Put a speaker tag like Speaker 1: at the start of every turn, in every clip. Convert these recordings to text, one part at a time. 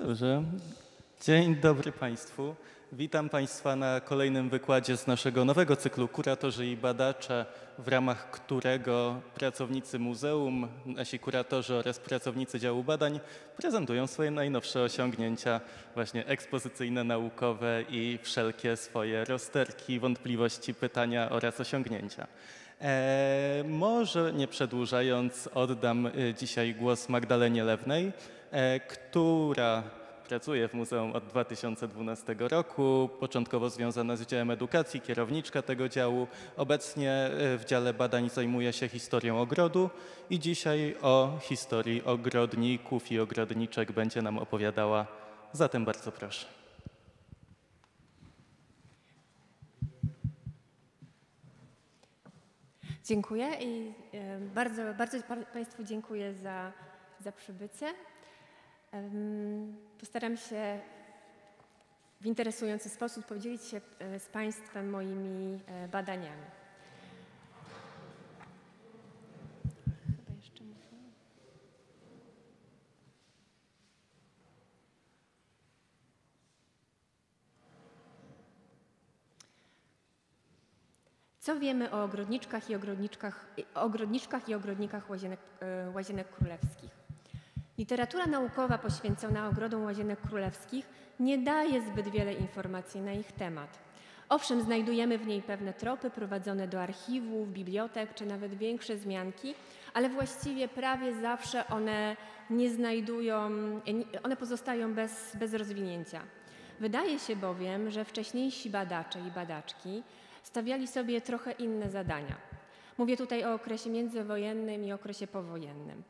Speaker 1: Dobrze. Dzień dobry Państwu. Witam Państwa na kolejnym wykładzie z naszego nowego cyklu Kuratorzy i badacze, w ramach którego pracownicy muzeum, nasi kuratorzy oraz pracownicy działu badań prezentują swoje najnowsze osiągnięcia, właśnie ekspozycyjne, naukowe i wszelkie swoje rozterki, wątpliwości, pytania oraz osiągnięcia. Może nie przedłużając, oddam dzisiaj głos Magdalenie Lewnej, która pracuje w muzeum od 2012 roku, początkowo związana z działem edukacji, kierowniczka tego działu. Obecnie w dziale badań zajmuje się historią ogrodu i dzisiaj o historii ogrodników i ogrodniczek będzie nam opowiadała. Zatem bardzo proszę.
Speaker 2: Dziękuję i bardzo Państwu dziękuję za przybycie. Postaram się w interesujący sposób podzielić się z Państwem moimi badaniami. Chyba jeszcze muszę. Co wiemy o ogrodniczkach i ogrodnikach Łazienek Królewskich? Literatura naukowa poświęcona ogrodom Łazienek Królewskich nie daje zbyt wiele informacji na ich temat. Owszem, znajdujemy w niej pewne tropy prowadzone do archiwów, bibliotek czy nawet większe wzmianki, ale właściwie prawie zawsze one pozostają bez rozwinięcia. Wydaje się bowiem, że wcześniejsi badacze i badaczki stawiali sobie trochę inne zadania. Mówię tutaj o okresie międzywojennym i okresie powojennym.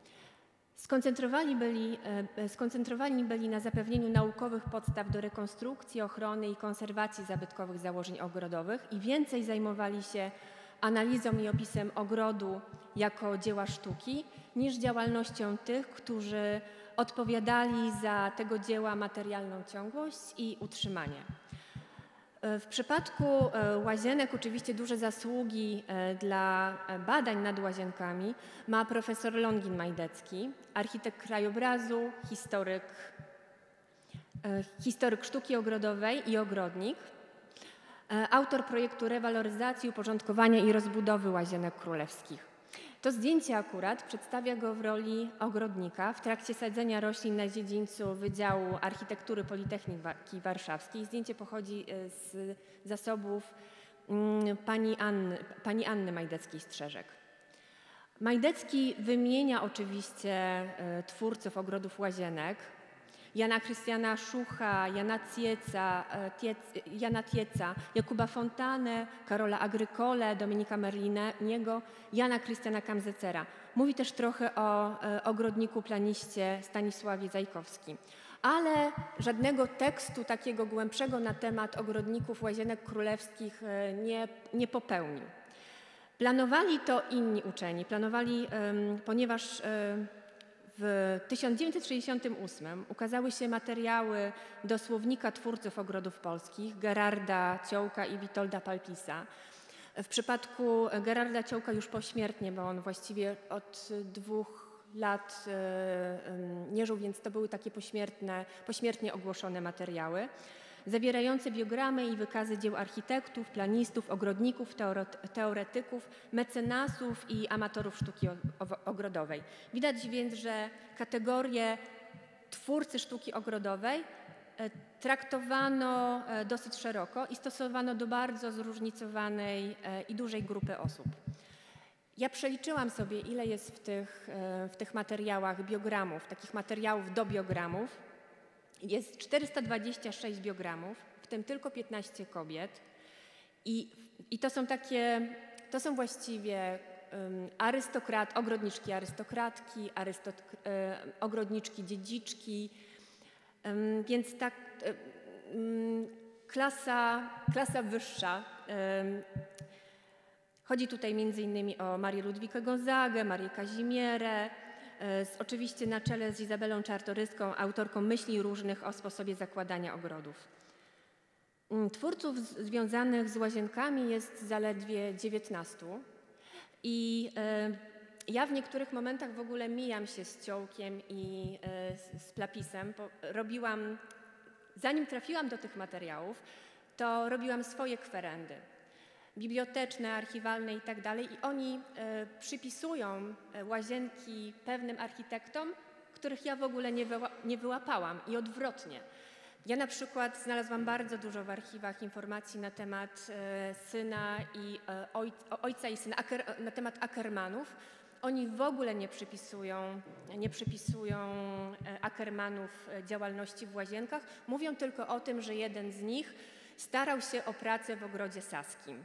Speaker 2: Skoncentrowani byli na zapewnieniu naukowych podstaw do rekonstrukcji, ochrony i konserwacji zabytkowych założeń ogrodowych i więcej zajmowali się analizą i opisem ogrodu jako dzieła sztuki niż działalnością tych, którzy odpowiadali za tego dzieła materialną ciągłość i utrzymanie. W przypadku łazienek oczywiście duże zasługi dla badań nad łazienkami ma profesor Longin Majdecki, architekt krajobrazu, historyk sztuki ogrodowej i ogrodnik, autor projektu rewaloryzacji, uporządkowania i rozbudowy Łazienek Królewskich. To zdjęcie akurat przedstawia go w roli ogrodnika w trakcie sadzenia roślin na dziedzińcu Wydziału Architektury Politechniki Warszawskiej. Zdjęcie pochodzi z zasobów pani Anny Majdeckiej-Strzeżek. Majdecki wymienia oczywiście twórców ogrodów łazienek: Jana Chrystiana Szucha, Jana Tieca, Jakuba Fontanę, Karola Agrykole, Dominika Merliniego, Jana Chrystiana Kamzecera. Mówi też trochę o ogrodniku planiście Stanisławie Zajkowskim. Ale żadnego tekstu takiego głębszego na temat ogrodników Łazienek Królewskich nie popełnił. Planowali to inni uczeni, ponieważ w 1968 ukazały się materiały do Słownika Twórców Ogrodów Polskich Gerarda Ciołka i Witolda Palpisa. W przypadku Gerarda Ciołka już pośmiertnie, bo on właściwie od 2 lat nie żył, więc to były takie pośmiertnie ogłoszone materiały, zawierające biogramy i wykazy dzieł architektów, planistów, ogrodników, teoretyków, mecenasów i amatorów sztuki ogrodowej. Widać więc, że kategorię twórcy sztuki ogrodowej traktowano dosyć szeroko i stosowano do bardzo zróżnicowanej i dużej grupy osób. Ja przeliczyłam sobie, ile jest w tych materiałach biogramów, takich materiałów do biogramów. Jest 426 biogramów, w tym tylko 15 kobiet i to są właściwie ogrodniczki arystokratki, ogrodniczki dziedziczki, więc tak klasa wyższa. Chodzi tutaj między innymi o Marię Ludwikę Gonzagę, Marię Kazimierę, oczywiście na czele z Izabelą Czartoryską, autorką myśli różnych o sposobie zakładania ogrodów. Twórców związanych z łazienkami jest zaledwie 19 i Ja w niektórych momentach w ogóle mijam się z Ciołkiem i z Plapisem. Zanim trafiłam do tych materiałów, to robiłam swoje kwerendy biblioteczne, archiwalne i tak dalej i oni przypisują łazienki pewnym architektom, których ja w ogóle nie wyłapałam i odwrotnie. Ja na przykład znalazłam bardzo dużo w archiwach informacji na temat syna i ojca i syna, na temat Ackermannów. Oni w ogóle nie przypisują Ackermannów działalności w Łazienkach. Mówią tylko o tym, że jeden z nich starał się o pracę w Ogrodzie Saskim.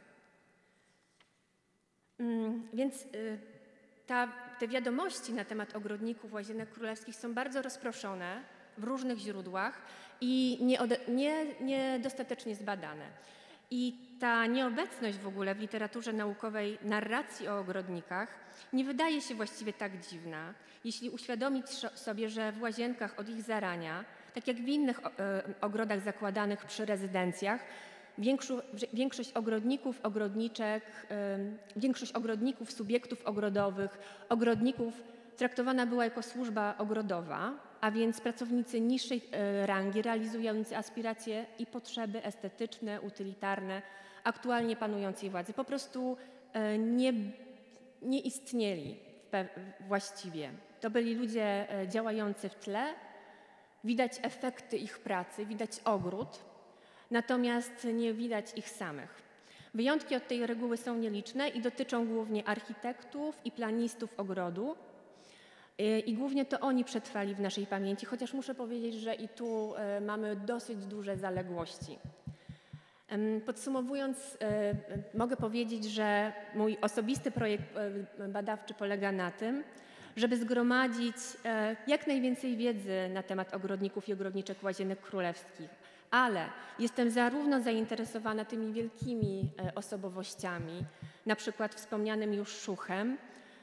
Speaker 2: Więc te wiadomości na temat ogrodników Łazienek Królewskich są bardzo rozproszone w różnych źródłach i niedostatecznie zbadane. I ta nieobecność w ogóle w literaturze naukowej narracji o ogrodnikach nie wydaje się właściwie tak dziwna, jeśli uświadomić sobie, że w Łazienkach od ich zarania, tak jak w innych ogrodach zakładanych przy rezydencjach, większość ogrodników, ogrodniczek, większość ogrodników, subiektów ogrodowych, ogrodników traktowana była jako służba ogrodowa, a więc pracownicy niższej rangi realizujący aspiracje i potrzeby estetyczne, utylitarne aktualnie panującej władzy. Po prostu nie istnieli właściwie. To byli ludzie działający w tle, widać efekty ich pracy, widać ogród, natomiast nie widać ich samych. Wyjątki od tej reguły są nieliczne i dotyczą głównie architektów i planistów ogrodu. I głównie to oni przetrwali w naszej pamięci, chociaż muszę powiedzieć, że i tu mamy dosyć duże zaległości. Podsumowując, mogę powiedzieć, że mój osobisty projekt badawczy polega na tym, żeby zgromadzić jak najwięcej wiedzy na temat ogrodników i ogrodniczek Łazienek Królewskich, ale jestem zarówno zainteresowana tymi wielkimi osobowościami, na przykład wspomnianym już Szuchem,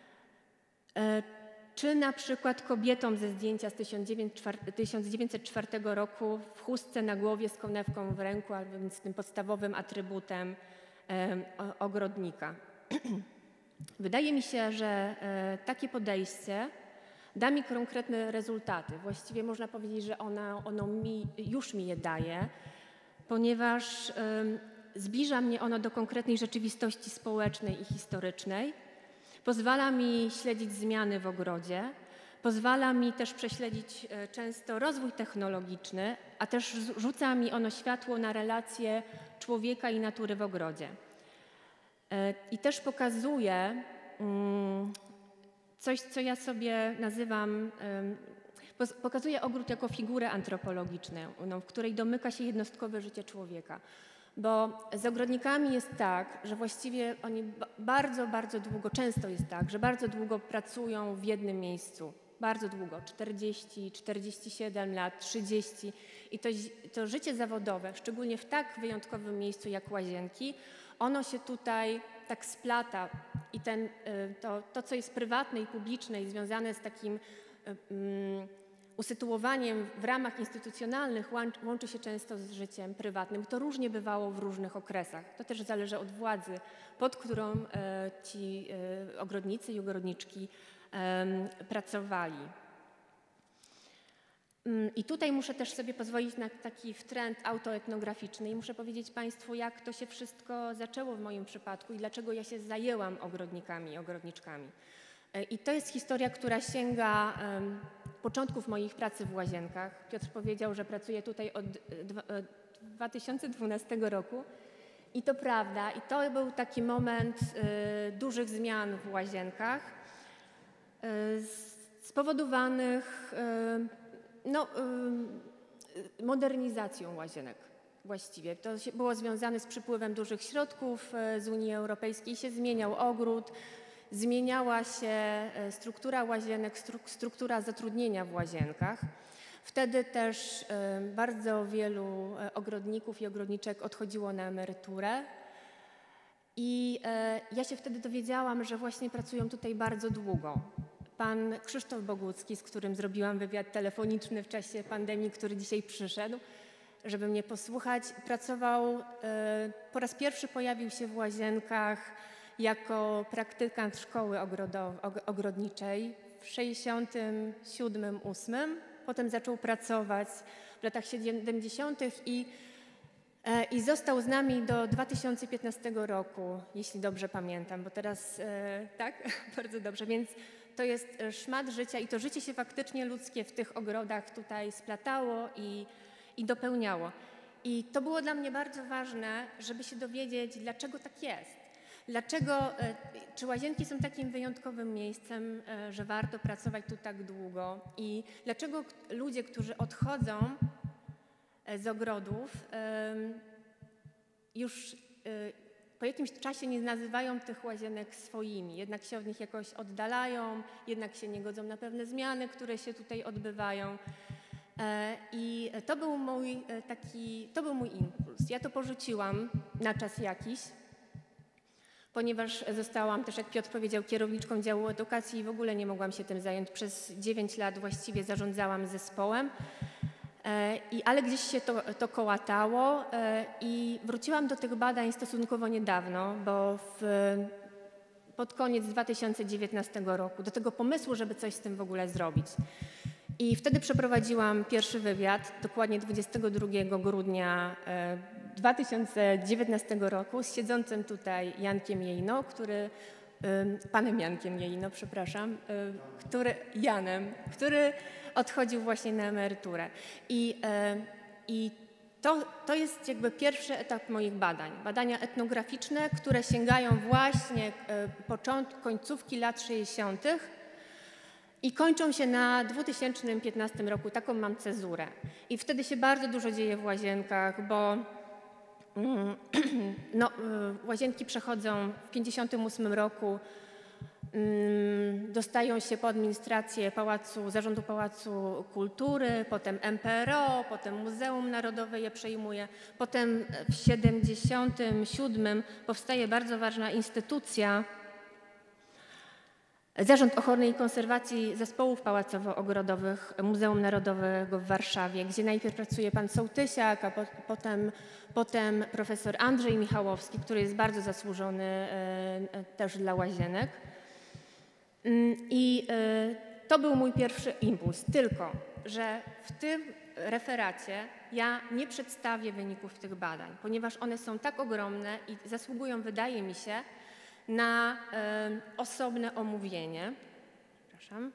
Speaker 2: czy na przykład kobietą ze zdjęcia z 1904 roku w chustce na głowie z konewką w ręku, a więc tym podstawowym atrybutem ogrodnika. Wydaje mi się, że takie podejście da mi konkretne rezultaty. Właściwie można powiedzieć, że już mi je daje, ponieważ zbliża mnie ono do konkretnej rzeczywistości społecznej i historycznej. Pozwala mi śledzić zmiany w ogrodzie, pozwala mi też prześledzić często rozwój technologiczny, a też rzuca mi ono światło na relacje człowieka i natury w ogrodzie. I też pokazuje coś, co ja sobie nazywam, pokazuje ogród jako figurę antropologiczną, w której domyka się jednostkowe życie człowieka. Bo z ogrodnikami jest tak, że właściwie oni bardzo, bardzo długo, często jest tak, że bardzo długo pracują w jednym miejscu. Bardzo długo, 40, 47 lat, 30. I to życie zawodowe, szczególnie w tak wyjątkowym miejscu jak Łazienki, ono się tutaj tak splata i to, co jest prywatne i publiczne i związane z takim usytuowaniem w ramach instytucjonalnych łączy się często z życiem prywatnym. To różnie bywało w różnych okresach. To też zależy od władzy, pod którą ci ogrodnicy i ogrodniczki pracowali. I tutaj muszę też sobie pozwolić na taki wtręt autoetnograficzny i muszę powiedzieć Państwu, jak to się wszystko zaczęło w moim przypadku i dlaczego ja się zajęłam ogrodnikami i ogrodniczkami. I to jest historia, która sięga początków moich pracy w Łazienkach. Piotr powiedział, że pracuję tutaj od 2012 roku i to prawda. I to był taki moment dużych zmian w Łazienkach spowodowanych modernizacją Łazienek właściwie. To było związane z przypływem dużych środków z Unii Europejskiej. Się zmieniał ogród, zmieniała się struktura Łazienek, struktura zatrudnienia w Łazienkach. Wtedy też bardzo wielu ogrodników i ogrodniczek odchodziło na emeryturę. I ja się wtedy dowiedziałam, że właśnie pracują tutaj bardzo długo. Pan Krzysztof Bogucki, z którym zrobiłam wywiad telefoniczny w czasie pandemii, który dzisiaj przyszedł, żeby mnie posłuchać, pracował, po raz pierwszy pojawił się w Łazienkach jako praktykant szkoły ogrodniczej w 67-8. Potem zaczął pracować w latach 70. I został z nami do 2015 roku, jeśli dobrze pamiętam, bo teraz tak, bardzo dobrze, więc to jest szmat życia i to życie się faktycznie ludzkie w tych ogrodach tutaj splatało i dopełniało. I to było dla mnie bardzo ważne, żeby się dowiedzieć, dlaczego tak jest. Czy łazienki są takim wyjątkowym miejscem, że warto pracować tu tak długo i dlaczego ludzie, którzy odchodzą z ogrodów, już po jakimś czasie nie nazywają tych łazienek swoimi, jednak się od nich jakoś oddalają, jednak się nie godzą na pewne zmiany, które się tutaj odbywają. I to był mój impuls. Ja to porzuciłam na czas jakiś, ponieważ zostałam też, jak Piotr powiedział, kierowniczką działu edukacji i w ogóle nie mogłam się tym zająć. Przez 9 lat właściwie zarządzałam zespołem, ale gdzieś się to kołatało i wróciłam do tych badań stosunkowo niedawno, bo pod koniec 2019 roku, do tego pomysłu, żeby coś z tym w ogóle zrobić. I wtedy przeprowadziłam pierwszy wywiad, dokładnie 22 grudnia 2019 roku z siedzącym tutaj Jankiem Jejno, panem Jankiem Jejno, przepraszam, który odchodził właśnie na emeryturę. I to jest jakby pierwszy etap moich badań. Badania etnograficzne, które sięgają właśnie końcówki lat 60. i kończą się na 2015 roku. Taką mam cezurę. I wtedy się bardzo dużo dzieje w łazienkach, bo łazienki przechodzą w 1958 roku, dostają się pod administrację Zarządu Pałacu Kultury, potem MPRO, potem Muzeum Narodowe je przejmuje. Potem w 1977 powstaje bardzo ważna instytucja, Zarząd Ochrony i Konserwacji Zespołów Pałacowo-Ogrodowych Muzeum Narodowego w Warszawie, gdzie najpierw pracuje pan Sołtysiak, a potem profesor Andrzej Michałowski, który jest bardzo zasłużony też dla łazienek. I to był mój pierwszy impuls, tylko że w tym referacie ja nie przedstawię wyników tych badań, ponieważ one są tak ogromne i zasługują, wydaje mi się, na osobne omówienie. Przepraszam.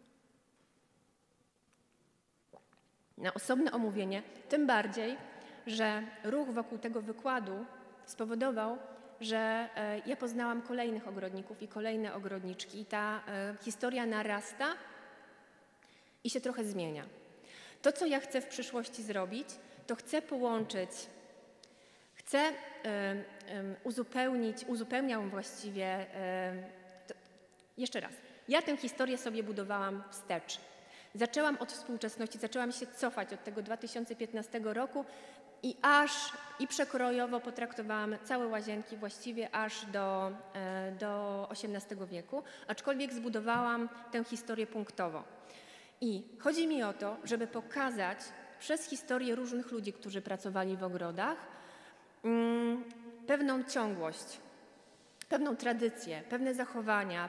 Speaker 2: Na osobne omówienie, tym bardziej, że ruch wokół tego wykładu spowodował, że ja poznałam kolejnych ogrodników i kolejne ogrodniczki i ta historia narasta i się trochę zmienia. To, co ja chcę w przyszłości zrobić, to chcę połączyć, uzupełniam właściwie, jeszcze raz, ja tę historię sobie budowałam wstecz. Zaczęłam od współczesności, zaczęłam się cofać od tego 2015 roku i przekrojowo potraktowałam całe łazienki właściwie aż do XVIII wieku, aczkolwiek zbudowałam tę historię punktowo. I chodzi mi o to, żeby pokazać przez historię różnych ludzi, którzy pracowali w ogrodach, pewną ciągłość, pewną tradycję, pewne zachowania,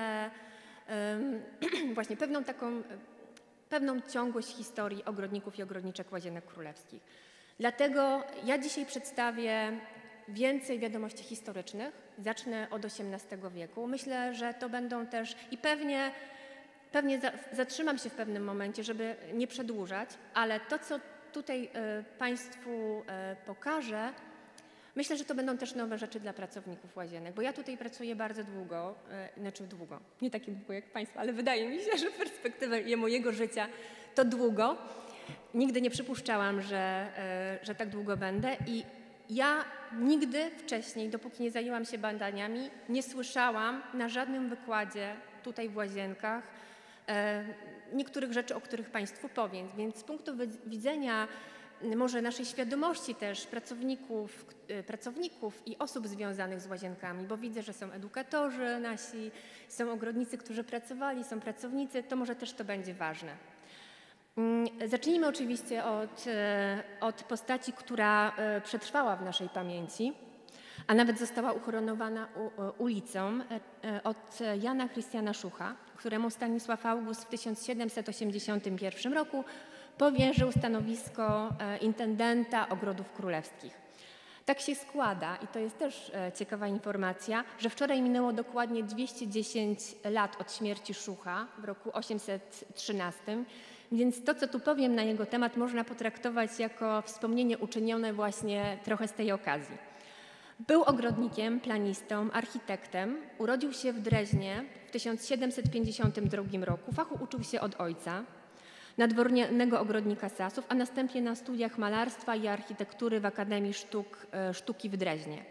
Speaker 2: właśnie pewną ciągłość historii ogrodników i ogrodniczek łazienek królewskich. Dlatego ja dzisiaj przedstawię więcej wiadomości historycznych. Zacznę od XVIII wieku. Myślę, że to będą też i pewnie zatrzymam się w pewnym momencie, żeby nie przedłużać, ale to, co tutaj Państwu pokażę, myślę, że to będą też nowe rzeczy dla pracowników łazienek, bo ja tutaj pracuję bardzo długo, nie takie długo jak Państwo, ale wydaje mi się, że perspektywa mojego życia to długo. Nigdy nie przypuszczałam, że tak długo będę i ja nigdy wcześniej, dopóki nie zajęłam się badaniami, nie słyszałam na żadnym wykładzie tutaj w łazienkach niektórych rzeczy, o których Państwu powiem. Więc z punktu widzenia może naszej świadomości też pracowników i osób związanych z łazienkami, bo widzę, że są edukatorzy nasi, są ogrodnicy, którzy pracowali, są pracownicy, to może też to będzie ważne. Zacznijmy oczywiście od postaci, która przetrwała w naszej pamięci, a nawet została uhonorowana ulicą od Jana Chrystiana Szucha, któremu Stanisław August w 1781 roku powierzył stanowisko intendenta ogrodów królewskich. Tak się składa, i to jest też ciekawa informacja, że wczoraj minęło dokładnie 210 lat od śmierci Szucha w roku 813, więc to, co tu powiem na jego temat, można potraktować jako wspomnienie uczynione właśnie trochę z tej okazji. Był ogrodnikiem, planistą, architektem. Urodził się w Dreźnie w 1752 roku. Fachu uczył się od ojca, nadwornego ogrodnika Sasów, a następnie na studiach malarstwa i architektury w Akademii Sztuki w Dreźnie.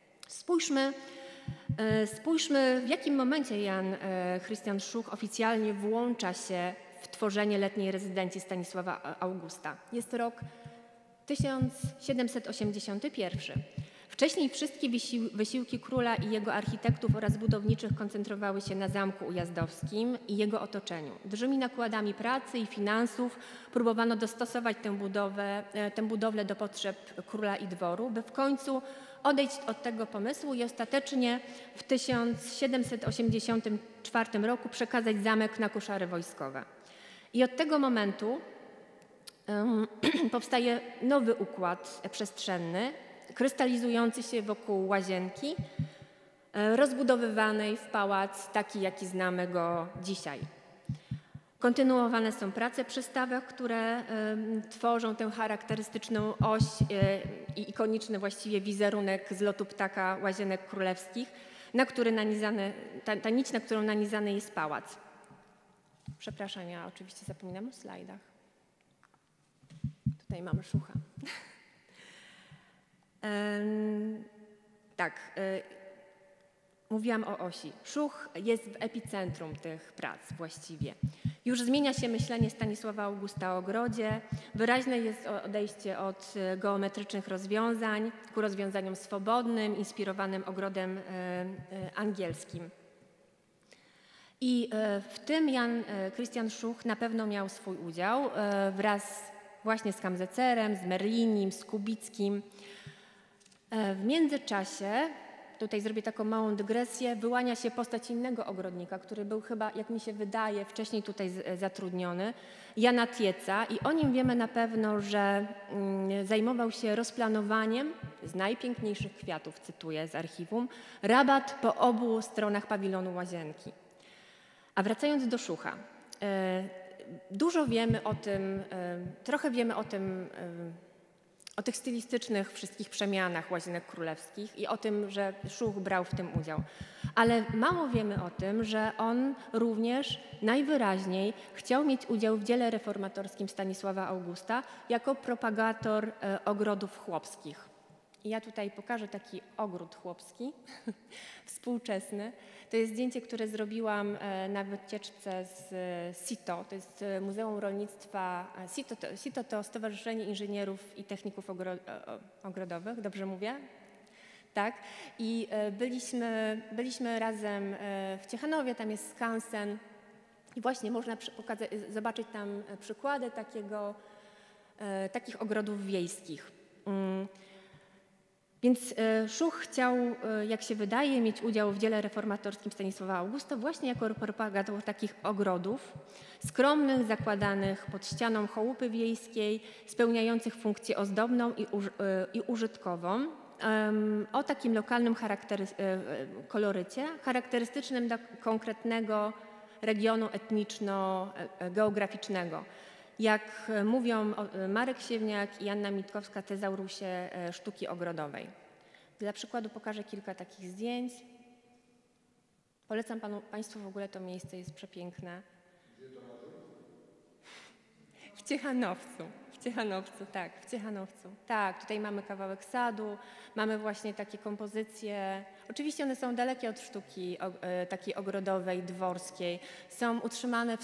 Speaker 2: Spójrzmy, w jakim momencie Jan Chrystian Szuch oficjalnie włącza się w tworzenie letniej rezydencji Stanisława Augusta. Jest rok 1781. Wcześniej wszystkie wysiłki króla i jego architektów oraz budowniczych koncentrowały się na Zamku Ujazdowskim i jego otoczeniu. Dużymi nakładami pracy i finansów próbowano dostosować tę budowlę do potrzeb króla i dworu, by w końcu odejść od tego pomysłu i ostatecznie w 1784 roku przekazać zamek na koszary wojskowe. I od tego momentu powstaje nowy układ przestrzenny, krystalizujący się wokół łazienki, rozbudowywanej w pałac taki, jaki znamy go dzisiaj. Kontynuowane są prace przy stawach, które tworzą tę charakterystyczną oś i ikoniczny właściwie wizerunek z lotu ptaka łazienek królewskich, na który ta nić, na którą nanizany jest pałac. Przepraszam, ja oczywiście zapominam o slajdach. Tutaj mamy Szucha. Mówiłam o osi. Szuch jest w epicentrum tych prac właściwie. Już zmienia się myślenie Stanisława Augusta o ogrodzie. Wyraźne jest odejście od geometrycznych rozwiązań ku rozwiązaniom swobodnym, inspirowanym ogrodem angielskim. I w tym Jan Chrystian Szuch na pewno miał swój udział wraz właśnie z Kamzecerem, z Merlinim, z Kubickim. W międzyczasie, tutaj zrobię taką małą dygresję, wyłania się postać innego ogrodnika, który był chyba, jak mi się wydaje, wcześniej tutaj zatrudniony, Jana Tietza, i o nim wiemy na pewno, że zajmował się rozplanowaniem z najpiękniejszych kwiatów, cytuję z archiwum, rabat po obu stronach pawilonu łazienki. A wracając do Szucha, dużo wiemy o tym, trochę wiemy o tych stylistycznych wszystkich przemianach łazienek królewskich i o tym, że Szuch brał w tym udział. Ale mało wiemy o tym, że on również najwyraźniej chciał mieć udział w dziele reformatorskim Stanisława Augusta jako propagator ogrodów chłopskich. I ja tutaj pokażę taki ogród chłopski, współczesny. To jest zdjęcie, które zrobiłam na wycieczce z SITO, to jest Muzeum Rolnictwa. SITO to Stowarzyszenie Inżynierów i Techników Ogrodowych, dobrze mówię? Tak. I byliśmy razem w Ciechanowie, tam jest skansen i właśnie można zobaczyć tam przykłady takich ogrodów wiejskich. Więc Szuch chciał, jak się wydaje, mieć udział w dziele reformatorskim Stanisława Augusta właśnie jako propagator takich ogrodów, skromnych, zakładanych pod ścianą chałupy wiejskiej, spełniających funkcję ozdobną i użytkową, o takim lokalnym kolorycie, charakterystycznym dla konkretnego regionu etniczno-geograficznego. Jak mówią Marek Siewniak i Anna Mitkowska, tezaurusie sztuki ogrodowej. Dla przykładu pokażę kilka takich zdjęć. Polecam Państwu w ogóle to miejsce, jest przepiękne. W Ciechanowcu. W Ciechanowcu, tak, w Ciechanowcu. Tak, tutaj mamy kawałek sadu, mamy właśnie takie kompozycje. Oczywiście one są dalekie od sztuki takiej ogrodowej, dworskiej. Są utrzymane w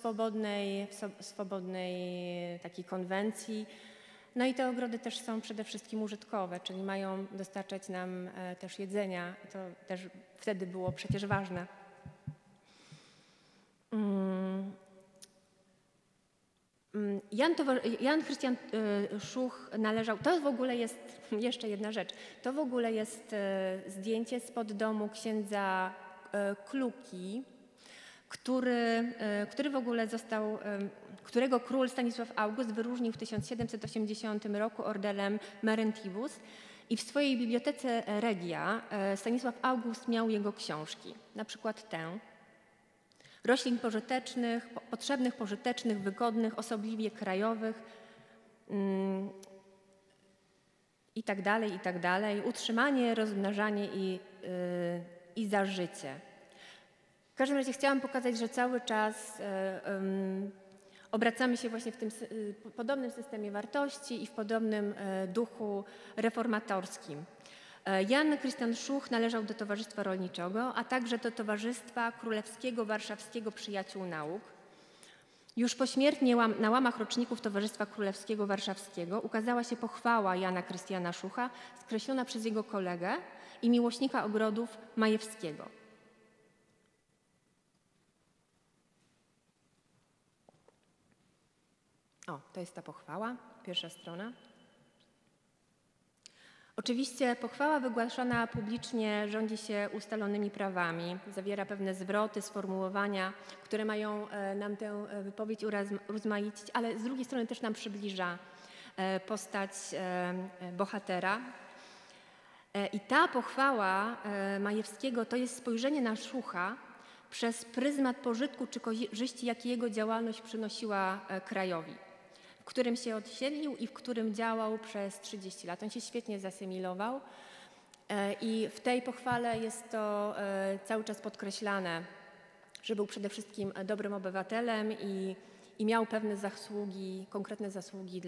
Speaker 2: swobodnej takiej konwencji. No i te ogrody też są przede wszystkim użytkowe, czyli mają dostarczać nam też jedzenia. To też wtedy było przecież ważne. Jan Chrystian Szuch należał, to w ogóle jest, jeszcze jedna rzecz, to w ogóle jest zdjęcie spod domu księdza Kluki, który w ogóle został, którego król Stanisław August wyróżnił w 1780 roku orderem Merentibus i w swojej bibliotece Regia Stanisław August miał jego książki, na przykład tę. Roślin pożytecznych, potrzebnych, pożytecznych, wygodnych, osobliwie krajowych i tak dalej, utrzymanie, rozmnażanie i zażycie. W każdym razie chciałam pokazać, że cały czas obracamy się właśnie w tym podobnym systemie wartości i w podobnym duchu reformatorskim. Jan Chrystian Szuch należał do Towarzystwa Rolniczego, a także do Towarzystwa Królewskiego Warszawskiego Przyjaciół Nauk. Już pośmiertnie na łamach roczników Towarzystwa Królewskiego Warszawskiego ukazała się pochwała Jana Chrystiana Szucha, skreślona przez jego kolegę i miłośnika ogrodów Majewskiego. O, to jest ta pochwała, pierwsza strona. Oczywiście pochwała wygłaszana publicznie rządzi się ustalonymi prawami, zawiera pewne zwroty, sformułowania, które mają nam tę wypowiedź urozmaicić, ale z drugiej strony też nam przybliża postać bohatera. I ta pochwała Majewskiego to jest spojrzenie na Szucha przez pryzmat pożytku czy korzyści, jakie jego działalność przynosiła krajowi, w którym się osiedlił i w którym działał przez 30 lat. On się świetnie zasymilował i w tej pochwale jest to cały czas podkreślane, że był przede wszystkim dobrym obywatelem i miał pewne zasługi, konkretne zasługi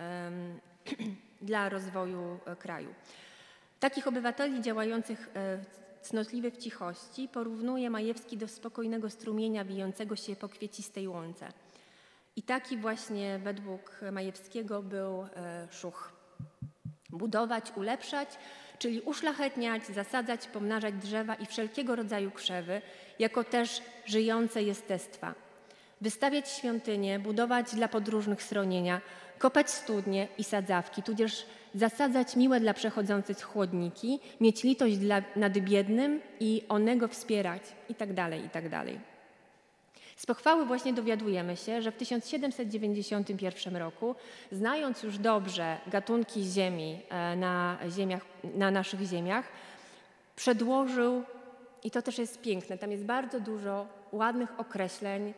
Speaker 2: dla rozwoju kraju. Takich obywateli działających cnotliwie w cichości porównuje Majewski do spokojnego strumienia wijącego się po kwiecistej łące. I taki właśnie według Majewskiego był Szuch. Budować, ulepszać, czyli uszlachetniać, zasadzać, pomnażać drzewa i wszelkiego rodzaju krzewy, jako też żyjące jestestwa. Wystawiać świątynie, budować dla podróżnych schronienia, kopać studnie i sadzawki, tudzież zasadzać miłe dla przechodzących chłodniki, mieć litość nad biednym i onego wspierać itd., itd. Z pochwały właśnie dowiadujemy się, że w 1791 roku, znając już dobrze gatunki ziemi na naszych ziemiach, przedłożył, i to też jest piękne, tam jest bardzo dużo ładnych określeń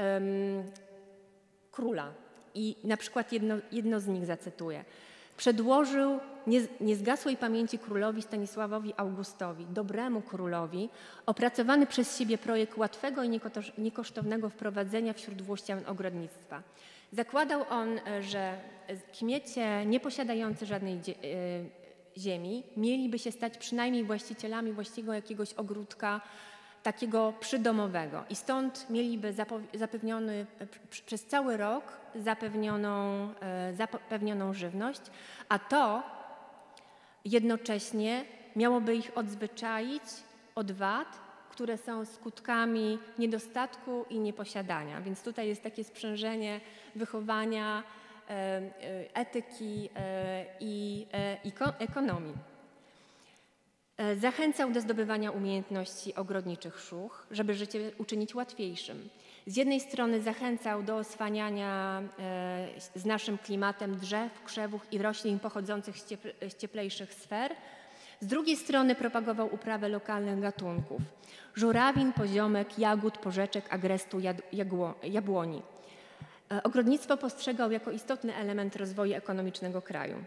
Speaker 2: króla. I na przykład jedno z nich zacytuję. Przedłożył niezgasłej pamięci królowi Stanisławowi Augustowi, dobremu królowi, opracowany przez siebie projekt łatwego i niekosztownego wprowadzenia wśród włościan ogrodnictwa. Zakładał on, że kmiecie nieposiadający żadnej ziemi mieliby się stać przynajmniej właścicielami właściwego jakiegoś ogródka takiego przydomowego i stąd mieliby zapewniony przez cały rok zapewnioną żywność, a to jednocześnie miałoby ich odzwyczaić od wad, które są skutkami niedostatku i nieposiadania. Więc tutaj jest takie sprzężenie wychowania, etyki i ekonomii. Zachęcał do zdobywania umiejętności ogrodniczych Szuch, żeby życie uczynić łatwiejszym. Z jednej strony zachęcał do oswaniania z naszym klimatem drzew, krzewów i roślin pochodzących z cieplejszych sfer. Z drugiej strony propagował uprawę lokalnych gatunków: żurawin, poziomek, jagód, porzeczek, agrestu, jabłoni. Ogrodnictwo postrzegał jako istotny element rozwoju ekonomicznego kraju.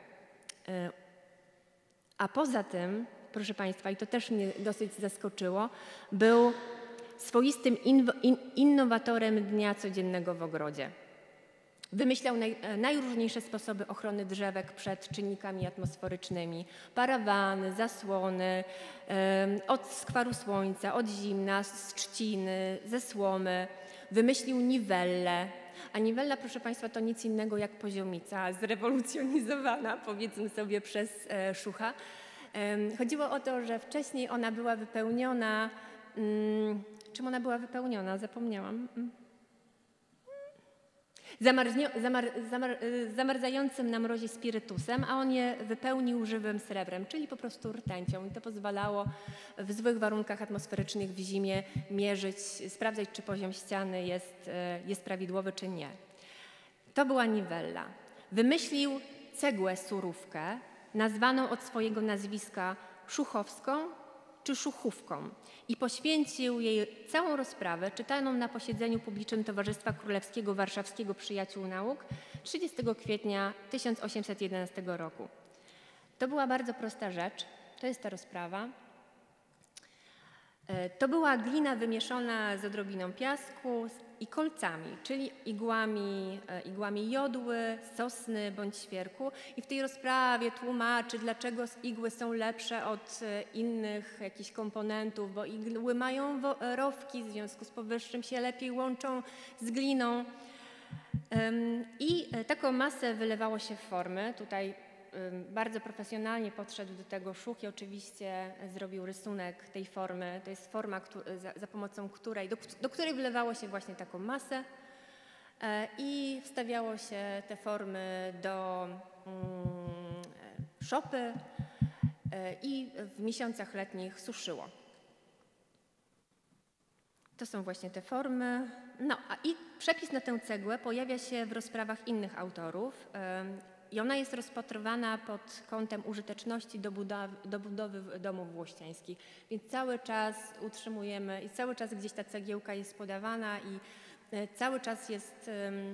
Speaker 2: A poza tym, proszę Państwa, i to też mnie dosyć zaskoczyło, był swoistym innowatorem dnia codziennego w ogrodzie. Wymyślał najróżniejsze sposoby ochrony drzewek przed czynnikami atmosferycznymi: parawany, zasłony, od skwaru słońca, od zimna, z trzciny, ze słomy. Wymyślił niwellę. A niwella, proszę Państwa, to nic innego jak poziomica zrewolucjonizowana, powiedzmy sobie, przez Szucha. Chodziło o to, że wcześniej ona była wypełniona. Czym ona była wypełniona? Zapomniałam. zamarzającym na mrozie spirytusem, a on je wypełnił żywym srebrem, czyli po prostu rtęcią. I to pozwalało w złych warunkach atmosferycznych w zimie mierzyć, sprawdzać, czy poziom ściany jest prawidłowy, czy nie. To była Nivella. Wymyślił cegłę surówkę, nazwaną od swojego nazwiska Szuchowską czy Szuchówką i poświęcił jej całą rozprawę czytaną na posiedzeniu publicznym Towarzystwa Królewskiego Warszawskiego Przyjaciół Nauk 30 kwietnia 1811 roku. To była bardzo prosta rzecz, to jest ta rozprawa. To była glina wymieszana z odrobiną piasku i kolcami, czyli igłami jodły, sosny bądź świerku. I w tej rozprawie tłumaczy, dlaczego igły są lepsze od innych jakichś komponentów, bo igły mają rowki, w związku z powyższym się lepiej łączą z gliną. I taką masę wylewało się w formy. Tutaj bardzo profesjonalnie podszedł do tego Szuch i oczywiście zrobił rysunek tej formy. To jest forma, za pomocą której, do której wlewało się właśnie taką masę i wstawiało się te formy do szopy i w miesiącach letnich suszyło. To są właśnie te formy. No, i przepis na tę cegłę pojawia się w rozprawach innych autorów. I ona jest rozpatrywana pod kątem użyteczności do budowy domów włościańskich. Więc cały czas utrzymujemy i cały czas gdzieś ta cegiełka jest podawana i cały czas jest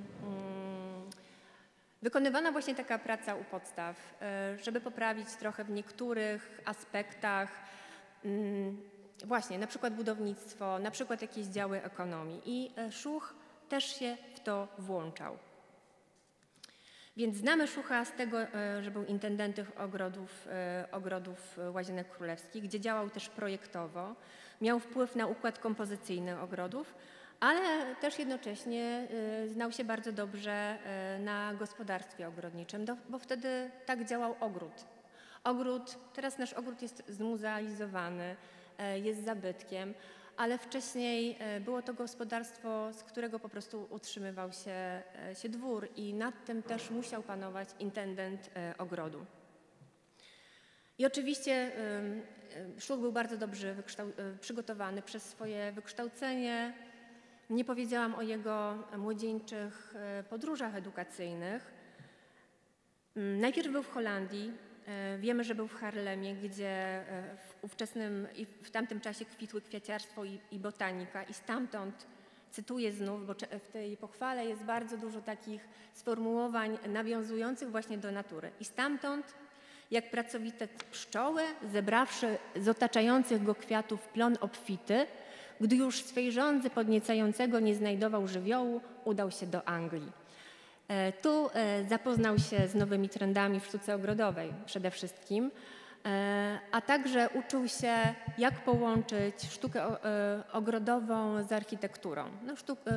Speaker 2: wykonywana właśnie taka praca u podstaw, żeby poprawić trochę w niektórych aspektach właśnie na przykład budownictwo, na przykład jakieś działy ekonomii. I Szuch też się w to włączał. Więc znamy Szucha z tego, że był intendentem ogrodów Łazienek Królewskich, gdzie działał też projektowo, miał wpływ na układ kompozycyjny ogrodów, ale też jednocześnie znał się bardzo dobrze na gospodarstwie ogrodniczym, bo wtedy tak działał ogród. Teraz nasz ogród jest zmuzealizowany, jest zabytkiem, ale wcześniej było to gospodarstwo, z którego po prostu utrzymywał się dwór i nad tym też musiał panować intendent ogrodu. I oczywiście Szuch był bardzo dobrze przygotowany przez swoje wykształcenie. Nie powiedziałam o jego młodzieńczych podróżach edukacyjnych. Najpierw był w Holandii. Wiemy, że był w Haarlemie, gdzie w tamtym czasie kwitły kwiaciarstwo i botanika i stamtąd, cytuję znów, bo w tej pochwale jest bardzo dużo takich sformułowań nawiązujących właśnie do natury. I stamtąd, jak pracowite pszczoły, zebrawszy z otaczających go kwiatów plon obfity, gdy już swej żądzy podniecającego nie znajdował żywiołu, udał się do Anglii. Tu zapoznał się z nowymi trendami w sztuce ogrodowej przede wszystkim, a także uczył się, jak połączyć sztukę ogrodową z architekturą. No,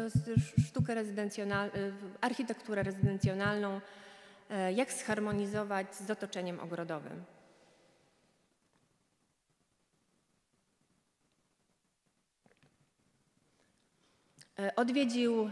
Speaker 2: architekturę rezydencjonalną, jak zharmonizować z otoczeniem ogrodowym. Odwiedził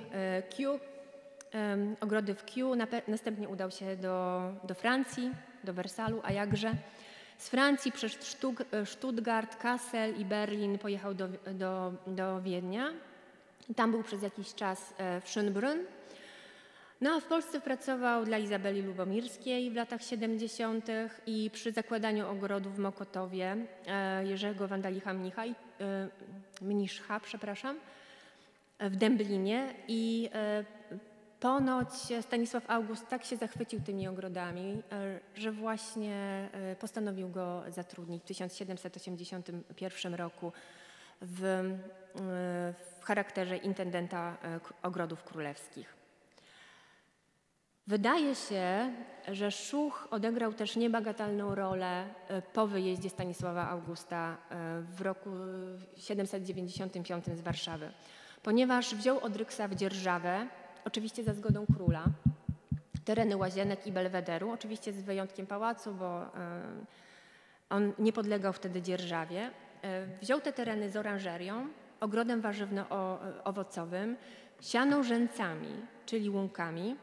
Speaker 2: ogrody w Kew, następnie udał się do Francji, do Wersalu, a jakże. Z Francji przez Stuttgart, Kassel i Berlin pojechał do Wiednia. Tam był przez jakiś czas w Schönbrunn. No a w Polsce pracował dla Izabeli Lubomirskiej w latach 70. i przy zakładaniu ogrodu w Mokotowie Jerzego Mniszcha, w Dęblinie i ponoć Stanisław August tak się zachwycił tymi ogrodami, że właśnie postanowił go zatrudnić w 1781 roku w charakterze intendenta ogrodów królewskich. Wydaje się, że Szuch odegrał też niebagatelną rolę po wyjeździe Stanisława Augusta w roku 795 z Warszawy, ponieważ wziął od Ryksa w dzierżawę, oczywiście za zgodą króla, tereny Łazienek i Belwederu, oczywiście z wyjątkiem pałacu, bo on nie podlegał wtedy dzierżawie. Wziął te tereny z oranżerią ogrodem warzywno-owocowym, sianorzęcami, czyli łąkami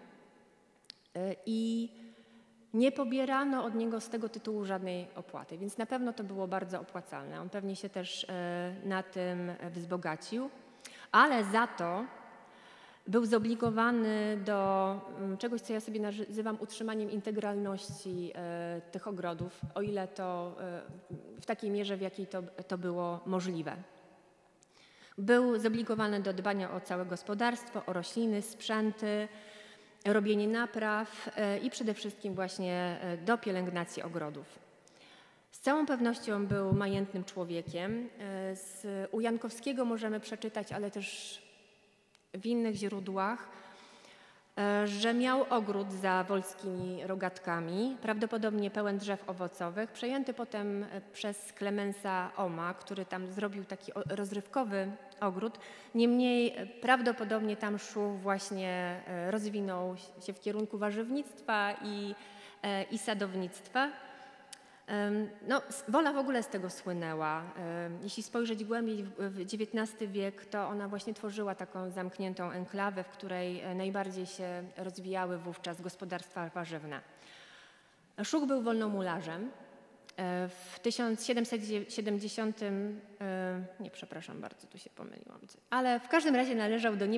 Speaker 2: i nie pobierano od niego z tego tytułu żadnej opłaty, więc na pewno to było bardzo opłacalne. On pewnie się też na tym wzbogacił, ale za to był zobligowany do czegoś, co ja sobie nazywam utrzymaniem integralności tych ogrodów, o ile to w takiej mierze, w jakiej to było możliwe. Był zobligowany do dbania o całe gospodarstwo, o rośliny, sprzęty, robienie napraw i przede wszystkim właśnie do pielęgnacji ogrodów. Z całą pewnością był majętnym człowiekiem. U Jankowskiego możemy przeczytać, ale też w innych źródłach, że miał ogród za wolskimi rogatkami, prawdopodobnie pełen drzew owocowych, przejęty potem przez Klemensa Oma, który tam zrobił taki rozrywkowy ogród. Niemniej prawdopodobnie tam Szuch właśnie rozwinął się w kierunku warzywnictwa i sadownictwa. No, Wola w ogóle z tego słynęła. Jeśli spojrzeć głębiej w XIX wiek, to ona właśnie tworzyła taką zamkniętą enklawę, w której najbardziej się rozwijały wówczas gospodarstwa warzywne. Szuch był wolnomularzem. W 1770, nie, przepraszam bardzo, tu się pomyliłam, ale w każdym razie należał do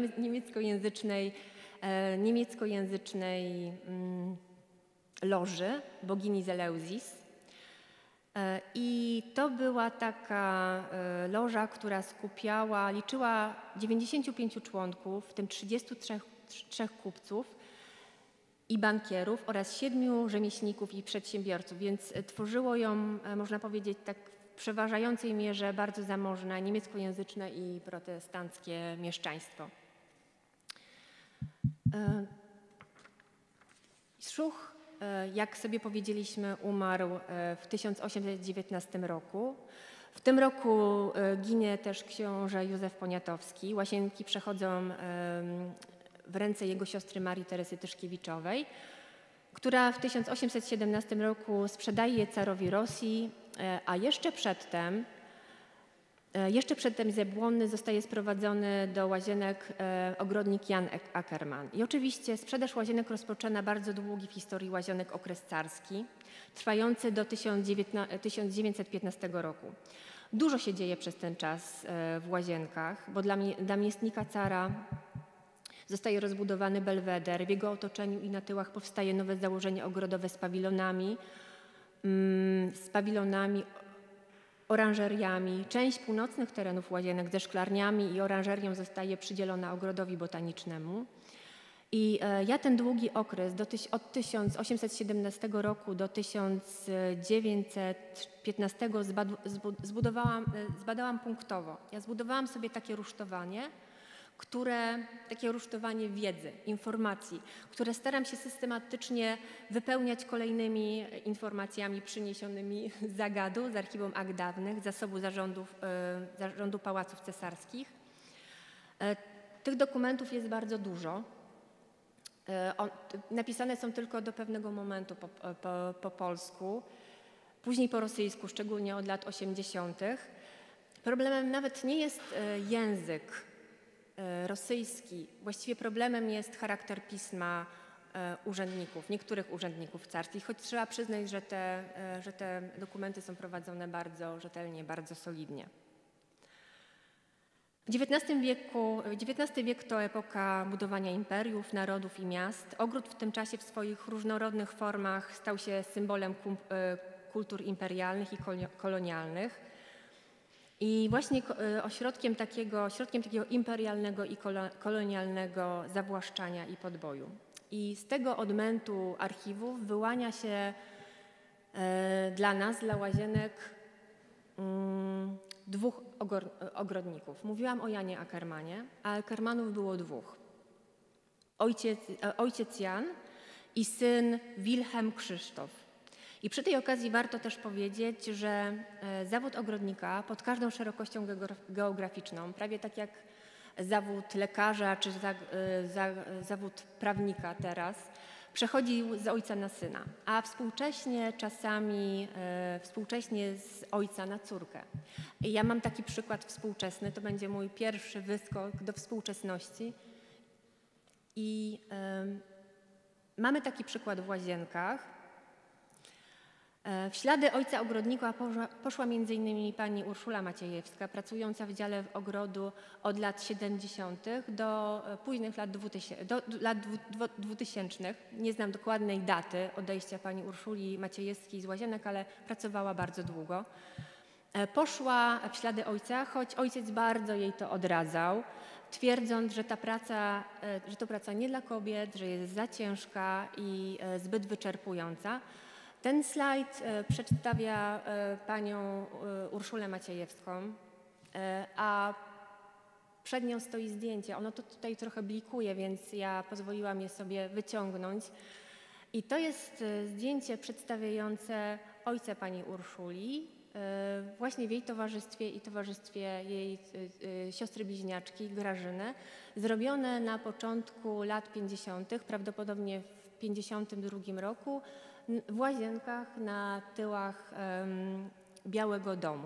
Speaker 2: niemieckojęzycznej loży bogini Zeleusis. I to była taka loża, która liczyła 95 członków, w tym 33 kupców i bankierów oraz 7 rzemieślników i przedsiębiorców, więc tworzyło ją, można powiedzieć, tak w przeważającej mierze bardzo zamożne niemieckojęzyczne i protestanckie mieszczaństwo. Szuch, jak sobie powiedzieliśmy, umarł w 1819 roku. W tym roku ginie też książę Józef Poniatowski. Łazienki przechodzą w ręce jego siostry Marii Teresy Tyszkiewiczowej, która w 1817 roku sprzedaje je carowi Rosji, a jeszcze przedtem z Jabłonny zostaje sprowadzony do łazienek ogrodnik Jan Ackermann. I oczywiście sprzedaż łazienek rozpoczyna bardzo długi w historii łazienek okres carski, trwający do 1915 roku. Dużo się dzieje przez ten czas w łazienkach, bo dla miestnika cara zostaje rozbudowany belweder, w jego otoczeniu i na tyłach powstaje nowe założenie ogrodowe z pawilonami, oranżeriami. Część północnych terenów łazienek ze szklarniami i oranżerią zostaje przydzielona ogrodowi botanicznemu. I ja ten długi okres od 1817 roku do 1915 zbadałam punktowo. Ja zbudowałam sobie takie rusztowanie, takie rusztowanie wiedzy, informacji, które staram się systematycznie wypełniać kolejnymi informacjami przyniesionymi z zagadu, z archiwum akt dawnych, zasobu zarządu pałaców cesarskich. Tych dokumentów jest bardzo dużo. Napisane są tylko do pewnego momentu po polsku, później po rosyjsku, szczególnie od lat 80. Problemem nawet nie jest język rosyjski. Właściwie problemem jest charakter pisma urzędników, niektórych urzędników carskich, choć trzeba przyznać, że te dokumenty są prowadzone bardzo rzetelnie, bardzo solidnie. XIX wiek to epoka budowania imperiów, narodów i miast. Ogród w tym czasie w swoich różnorodnych formach stał się symbolem kultur imperialnych i kolonialnych. I właśnie środkiem takiego imperialnego i kolonialnego zawłaszczania i podboju. I z tego odmętu archiwów wyłania się dla nas, dla łazienek, dwóch ogrodników. Mówiłam o Janie Ackermannie, a Ackermannów było dwóch. Ojciec Jan i syn Wilhelm Krzysztof. I przy tej okazji warto też powiedzieć, że zawód ogrodnika pod każdą szerokością geograficzną, prawie tak jak zawód lekarza czy zawód prawnika teraz, przechodził z ojca na syna, a współcześnie z ojca na córkę. I ja mam taki przykład współczesny, to będzie mój pierwszy wyskok do współczesności. I mamy taki przykład w Łazienkach. W ślady ojca ogrodnika poszła m.in. pani Urszula Maciejewska, pracująca w dziale ogrodu od lat 70. do późnych lat 2000. Nie znam dokładnej daty odejścia pani Urszuli Maciejewskiej z Łazienek, ale pracowała bardzo długo. Poszła w ślady ojca, choć ojciec bardzo jej to odradzał, twierdząc, że to praca nie dla kobiet, że jest za ciężka i zbyt wyczerpująca. Ten slajd przedstawia panią Urszulę Maciejewską, a przed nią stoi zdjęcie. Ono to tutaj trochę blikuje, więc ja pozwoliłam je sobie wyciągnąć. I to jest zdjęcie przedstawiające ojca pani Urszuli, właśnie w jej towarzystwie i towarzystwie jej siostry bliźniaczki Grażyny, zrobione na początku lat 50., prawdopodobnie w 52 roku, w Łazienkach na tyłach Białego Domu.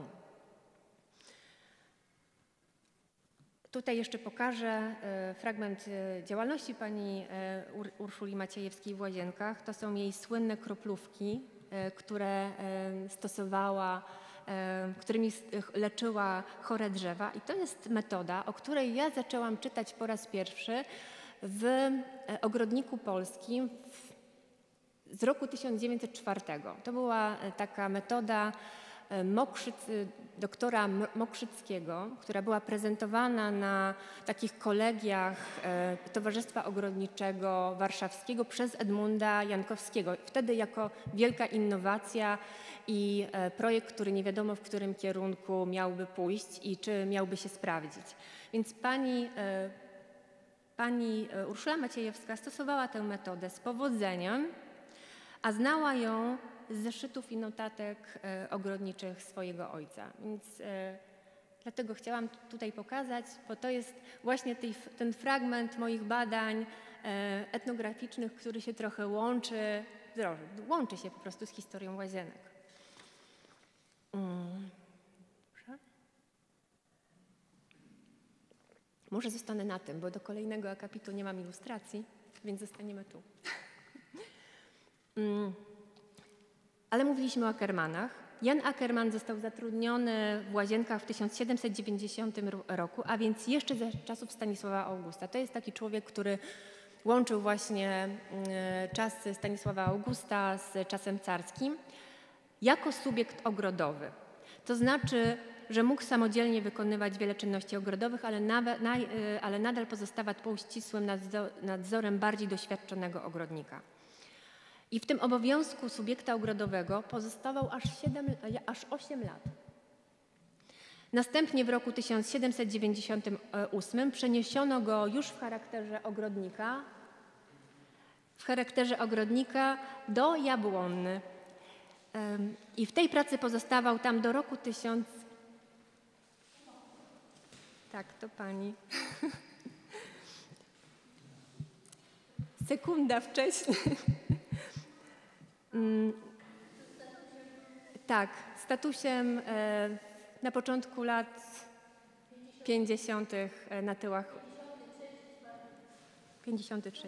Speaker 2: Tutaj jeszcze pokażę fragment działalności pani Urszuli Maciejewskiej w Łazienkach. To są jej słynne kroplówki, które stosowała, którymi leczyła chore drzewa. I to jest metoda, o której ja zaczęłam czytać po raz pierwszy w Ogrodniku Polskim z roku 1904. To była taka metoda doktora Mokrzyckiego, która była prezentowana na takich kolegiach Towarzystwa Ogrodniczego Warszawskiego przez Edmunda Jankowskiego. Wtedy jako wielka innowacja i projekt, który nie wiadomo w którym kierunku miałby pójść i czy miałby się sprawdzić. Więc pani Urszula Maciejewska stosowała tę metodę z powodzeniem, a znała ją z zeszytów i notatek ogrodniczych swojego ojca. Więc dlatego chciałam tutaj pokazać, bo to jest właśnie ten fragment moich badań etnograficznych, który się trochę łączy się po prostu z historią Łazienek. Dobrze. Może zostanę na tym, bo do kolejnego akapitu nie mam ilustracji, więc zostaniemy tu. Ale mówiliśmy o Ackermannach. Jan Ackermann został zatrudniony w Łazienkach w 1790 roku, a więc jeszcze za czasów Stanisława Augusta. To jest taki człowiek, który łączył właśnie czasy Stanisława Augusta z czasem carskim jako subiekt ogrodowy. To znaczy, że mógł samodzielnie wykonywać wiele czynności ogrodowych, ale nadal pozostawać pod ścisłym nadzorem bardziej doświadczonego ogrodnika. I w tym obowiązku subiekta ogrodowego pozostawał aż 8 lat. Następnie w roku 1798 przeniesiono go już w charakterze ogrodnika do Jabłonny. I w tej pracy pozostawał tam do roku 1000. Tak, to pani. Sekunda wcześniej. Tak, statusem na początku lat 50. na tyłach. 53.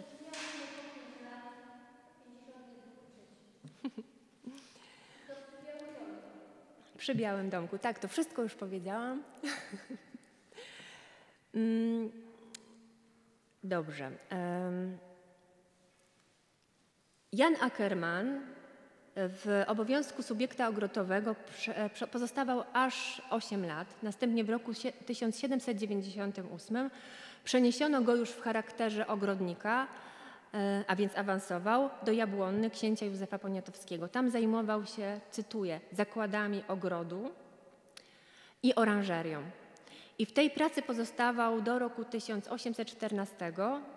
Speaker 2: Przy Białym Domku. Tak, to wszystko już powiedziałam. Dobrze. Jan Ackermann w obowiązku subiekta ogrodowego pozostawał aż 8 lat. Następnie w roku 1798 przeniesiono go już w charakterze ogrodnika, a więc awansował do Jabłonny księcia Józefa Poniatowskiego. Tam zajmował się, cytuję, zakładami ogrodu i oranżerią. I w tej pracy pozostawał do roku 1814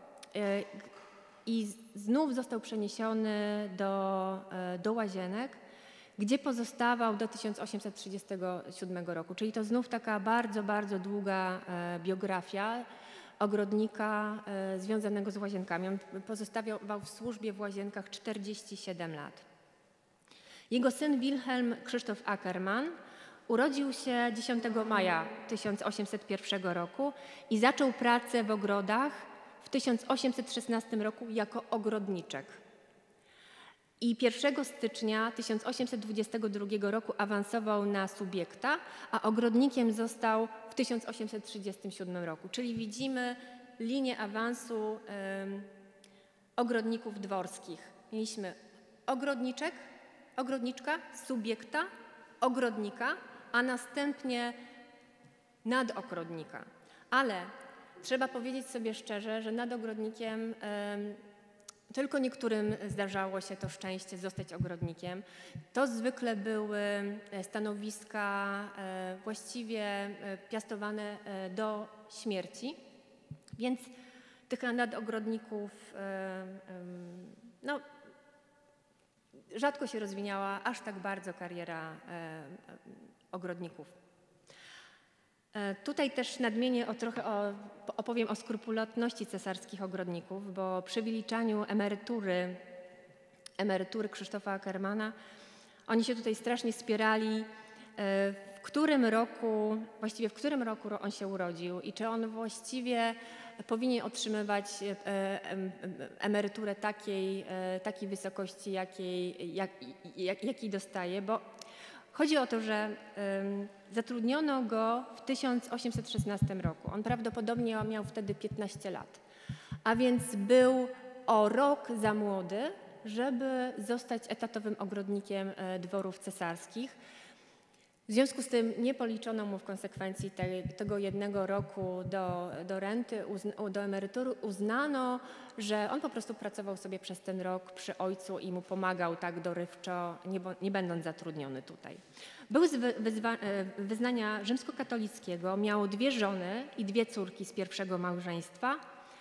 Speaker 2: i znów został przeniesiony do Łazienek, gdzie pozostawał do 1837 roku. Czyli to znów taka bardzo, bardzo długa biografia ogrodnika związanego z Łazienkami. On pozostawał w służbie w Łazienkach 47 lat. Jego syn Wilhelm Krzysztof Ackermann Urodził się 10 maja 1801 roku i zaczął pracę w ogrodach w 1816 roku jako ogrodniczek. I 1 stycznia 1822 roku awansował na subiekta, a ogrodnikiem został w 1837 roku. Czyli widzimy linię awansu ogrodników dworskich. Mieliśmy ogrodniczek, ogrodniczka, subiekta, ogrodnika, a następnie nadogrodnika. Ale trzeba powiedzieć sobie szczerze, że nad ogrodnikiem tylko niektórym zdarzało się to szczęście zostać ogrodnikiem. To zwykle były stanowiska właściwie piastowane do śmierci, więc tych nadogrodników no, rzadko się rozwinęła aż tak bardzo kariera ogrodników. Tutaj też nadmienię opowiem o skrupulatności cesarskich ogrodników, bo przy wyliczaniu emerytury Krzysztofa Ackermana oni się tutaj strasznie spierali, w którym roku on się urodził i czy on właściwie powinien otrzymywać emeryturę takiej wysokości, jakiej dostaje, bo chodzi o to, że zatrudniono go w 1816 roku. On prawdopodobnie miał wtedy 15 lat, a więc był o rok za młody, żeby zostać etatowym ogrodnikiem dworów cesarskich. W związku z tym nie policzono mu w konsekwencji tego 1 roku do renty, do emerytury. Uznano, że on po prostu pracował sobie przez ten rok przy ojcu i mu pomagał tak dorywczo, nie będąc zatrudniony tutaj. Był z wyznania rzymskokatolickiego, miał 2 żony i 2 córki z pierwszego małżeństwa.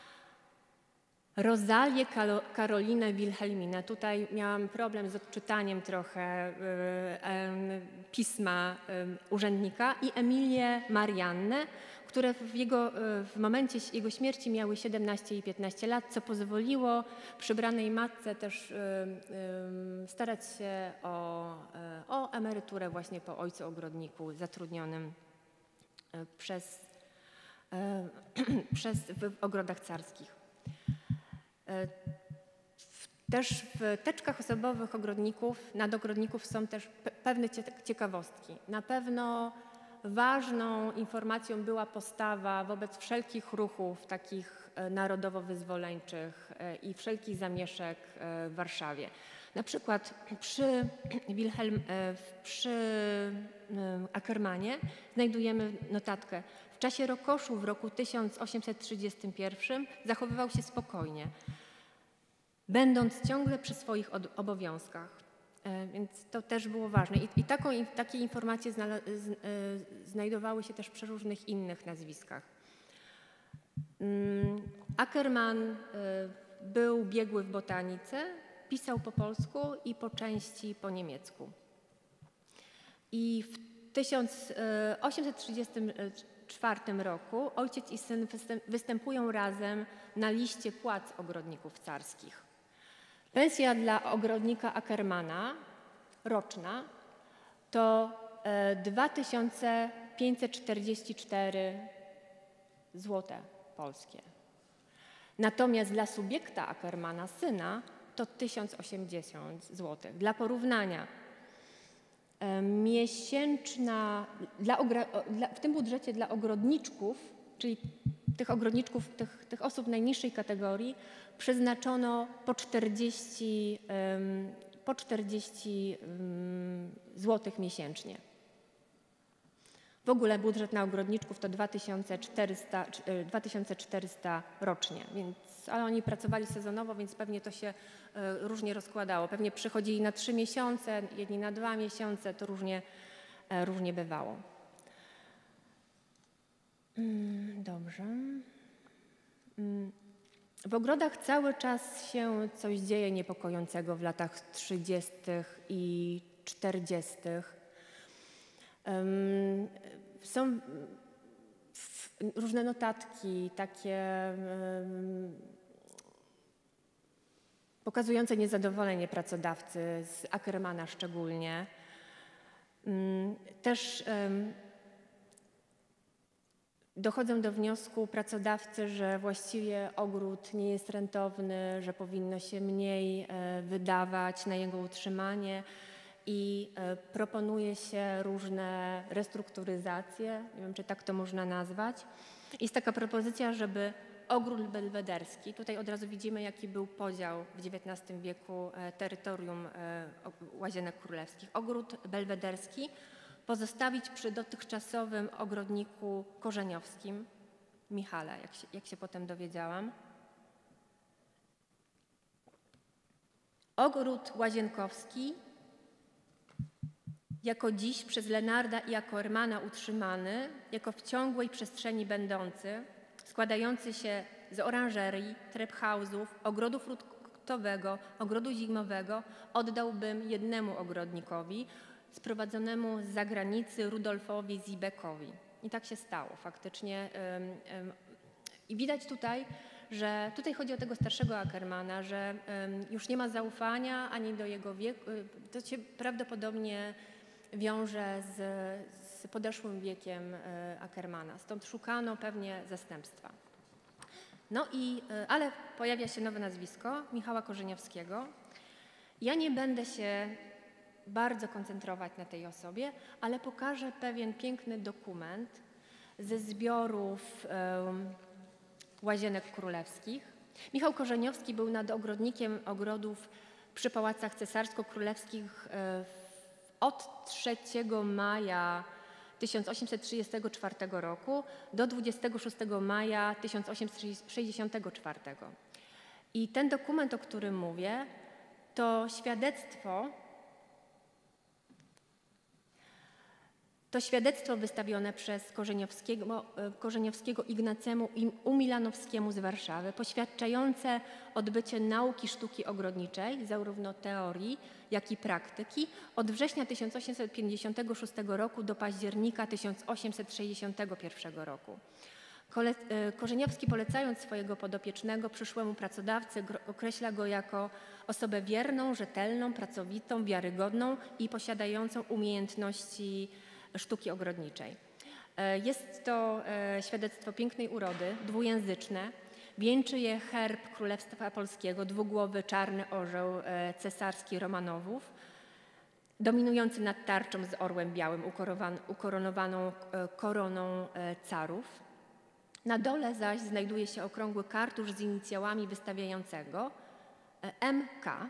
Speaker 2: Rozalię Karolinę Wilhelminę. Tutaj miałam problem z odczytaniem trochę pisma urzędnika i Emilię Mariannę, które w momencie jego śmierci miały 17 i 15 lat, co pozwoliło przybranej matce też starać się o emeryturę właśnie po ojcu ogrodniku zatrudnionym w ogrodach carskich. Też w teczkach osobowych nadogrodników są też pewne ciekawostki. Na pewno ważną informacją była postawa wobec wszelkich ruchów takich narodowo-wyzwoleńczych i wszelkich zamieszek w Warszawie. Na przykład przy Ackermanie znajdujemy notatkę. W czasie rokoszu w roku 1831 zachowywał się spokojnie, będąc ciągle przy swoich obowiązkach. Więc to też było ważne. I takie informacje znajdowały się też przy różnych innych nazwiskach. Ackerman był biegły w botanice, pisał po polsku i po części po niemiecku. I w 1834 roku ojciec i syn występują razem na liście płac ogrodników carskich. Pensja dla ogrodnika Ackermana roczna to 2544 zł polskie. Natomiast dla subiekta Ackermana, syna, to 1080 zł. Dla porównania, miesięczna, w tym budżecie dla ogrodniczków, czyli tych ogrodniczków, tych osób najniższej kategorii, przeznaczono po 40 zł miesięcznie. W ogóle budżet na ogrodniczków to 2400 rocznie, ale oni pracowali sezonowo, więc pewnie to się różnie rozkładało. Pewnie przychodzili na 3 miesiące, jedni na 2 miesiące, to różnie bywało. Dobrze. W ogrodach cały czas się coś dzieje niepokojącego w latach 30. i 40. Są różne notatki, takie pokazujące niezadowolenie pracodawcy, z Ackermana szczególnie. Też dochodzą do wniosku pracodawcy, że właściwie ogród nie jest rentowny, że powinno się mniej wydawać na jego utrzymanie i proponuje się różne restrukturyzacje, nie wiem, czy tak to można nazwać. Jest taka propozycja, żeby ogród belwederski, tutaj od razu widzimy, jaki był podział w XIX wieku terytorium Łazienek Królewskich. Ogród belwederski pozostawić przy dotychczasowym ogrodniku korzeniowskim, Michale, jak się potem dowiedziałam. Ogród łazienkowski, jako dziś przez Lenarda i Ackermana utrzymany, jako w ciągłej przestrzeni będący, składający się z oranżerii, trephausów, ogrodu fruktowego, ogrodu zimowego, oddałbym jednemu ogrodnikowi, sprowadzonemu z zagranicy Rudolfowi Ziebekowi. I tak się stało faktycznie. I widać tutaj, że tutaj chodzi o tego starszego Ackermana, że już nie ma zaufania ani do jego wieku. To się prawdopodobnie wiąże z podeszłym wiekiem Ackermana. Stąd szukano pewnie zastępstwa. No i, ale pojawia się nowe nazwisko, Michała Korzeniowskiego. Ja nie będę się bardzo koncentrować na tej osobie, ale pokażę pewien piękny dokument ze zbiorów Łazienek Królewskich. Michał Korzeniowski był nadogrodnikiem ogrodów przy Pałacach Cesarsko-Królewskich od 3 maja 1834 roku do 26 maja 1864. I ten dokument, o którym mówię, to świadectwo wystawione przez Korzeniowskiego Ignacemu Umilanowskiemu z Warszawy, poświadczające odbycie nauki sztuki ogrodniczej, zarówno teorii, jak i praktyki, od września 1856 roku do października 1861 roku. Korzeniowski, polecając swojego podopiecznego przyszłemu pracodawcy, określa go jako osobę wierną, rzetelną, pracowitą, wiarygodną i posiadającą umiejętności sztuki ogrodniczej. Jest to świadectwo pięknej urody, dwujęzyczne. Wieńczy je herb Królestwa Polskiego, dwugłowy czarny orzeł cesarski Romanowów, dominujący nad tarczą z orłem białym ukoronowaną koroną carów. Na dole zaś znajduje się okrągły kartusz z inicjałami wystawiającego MK,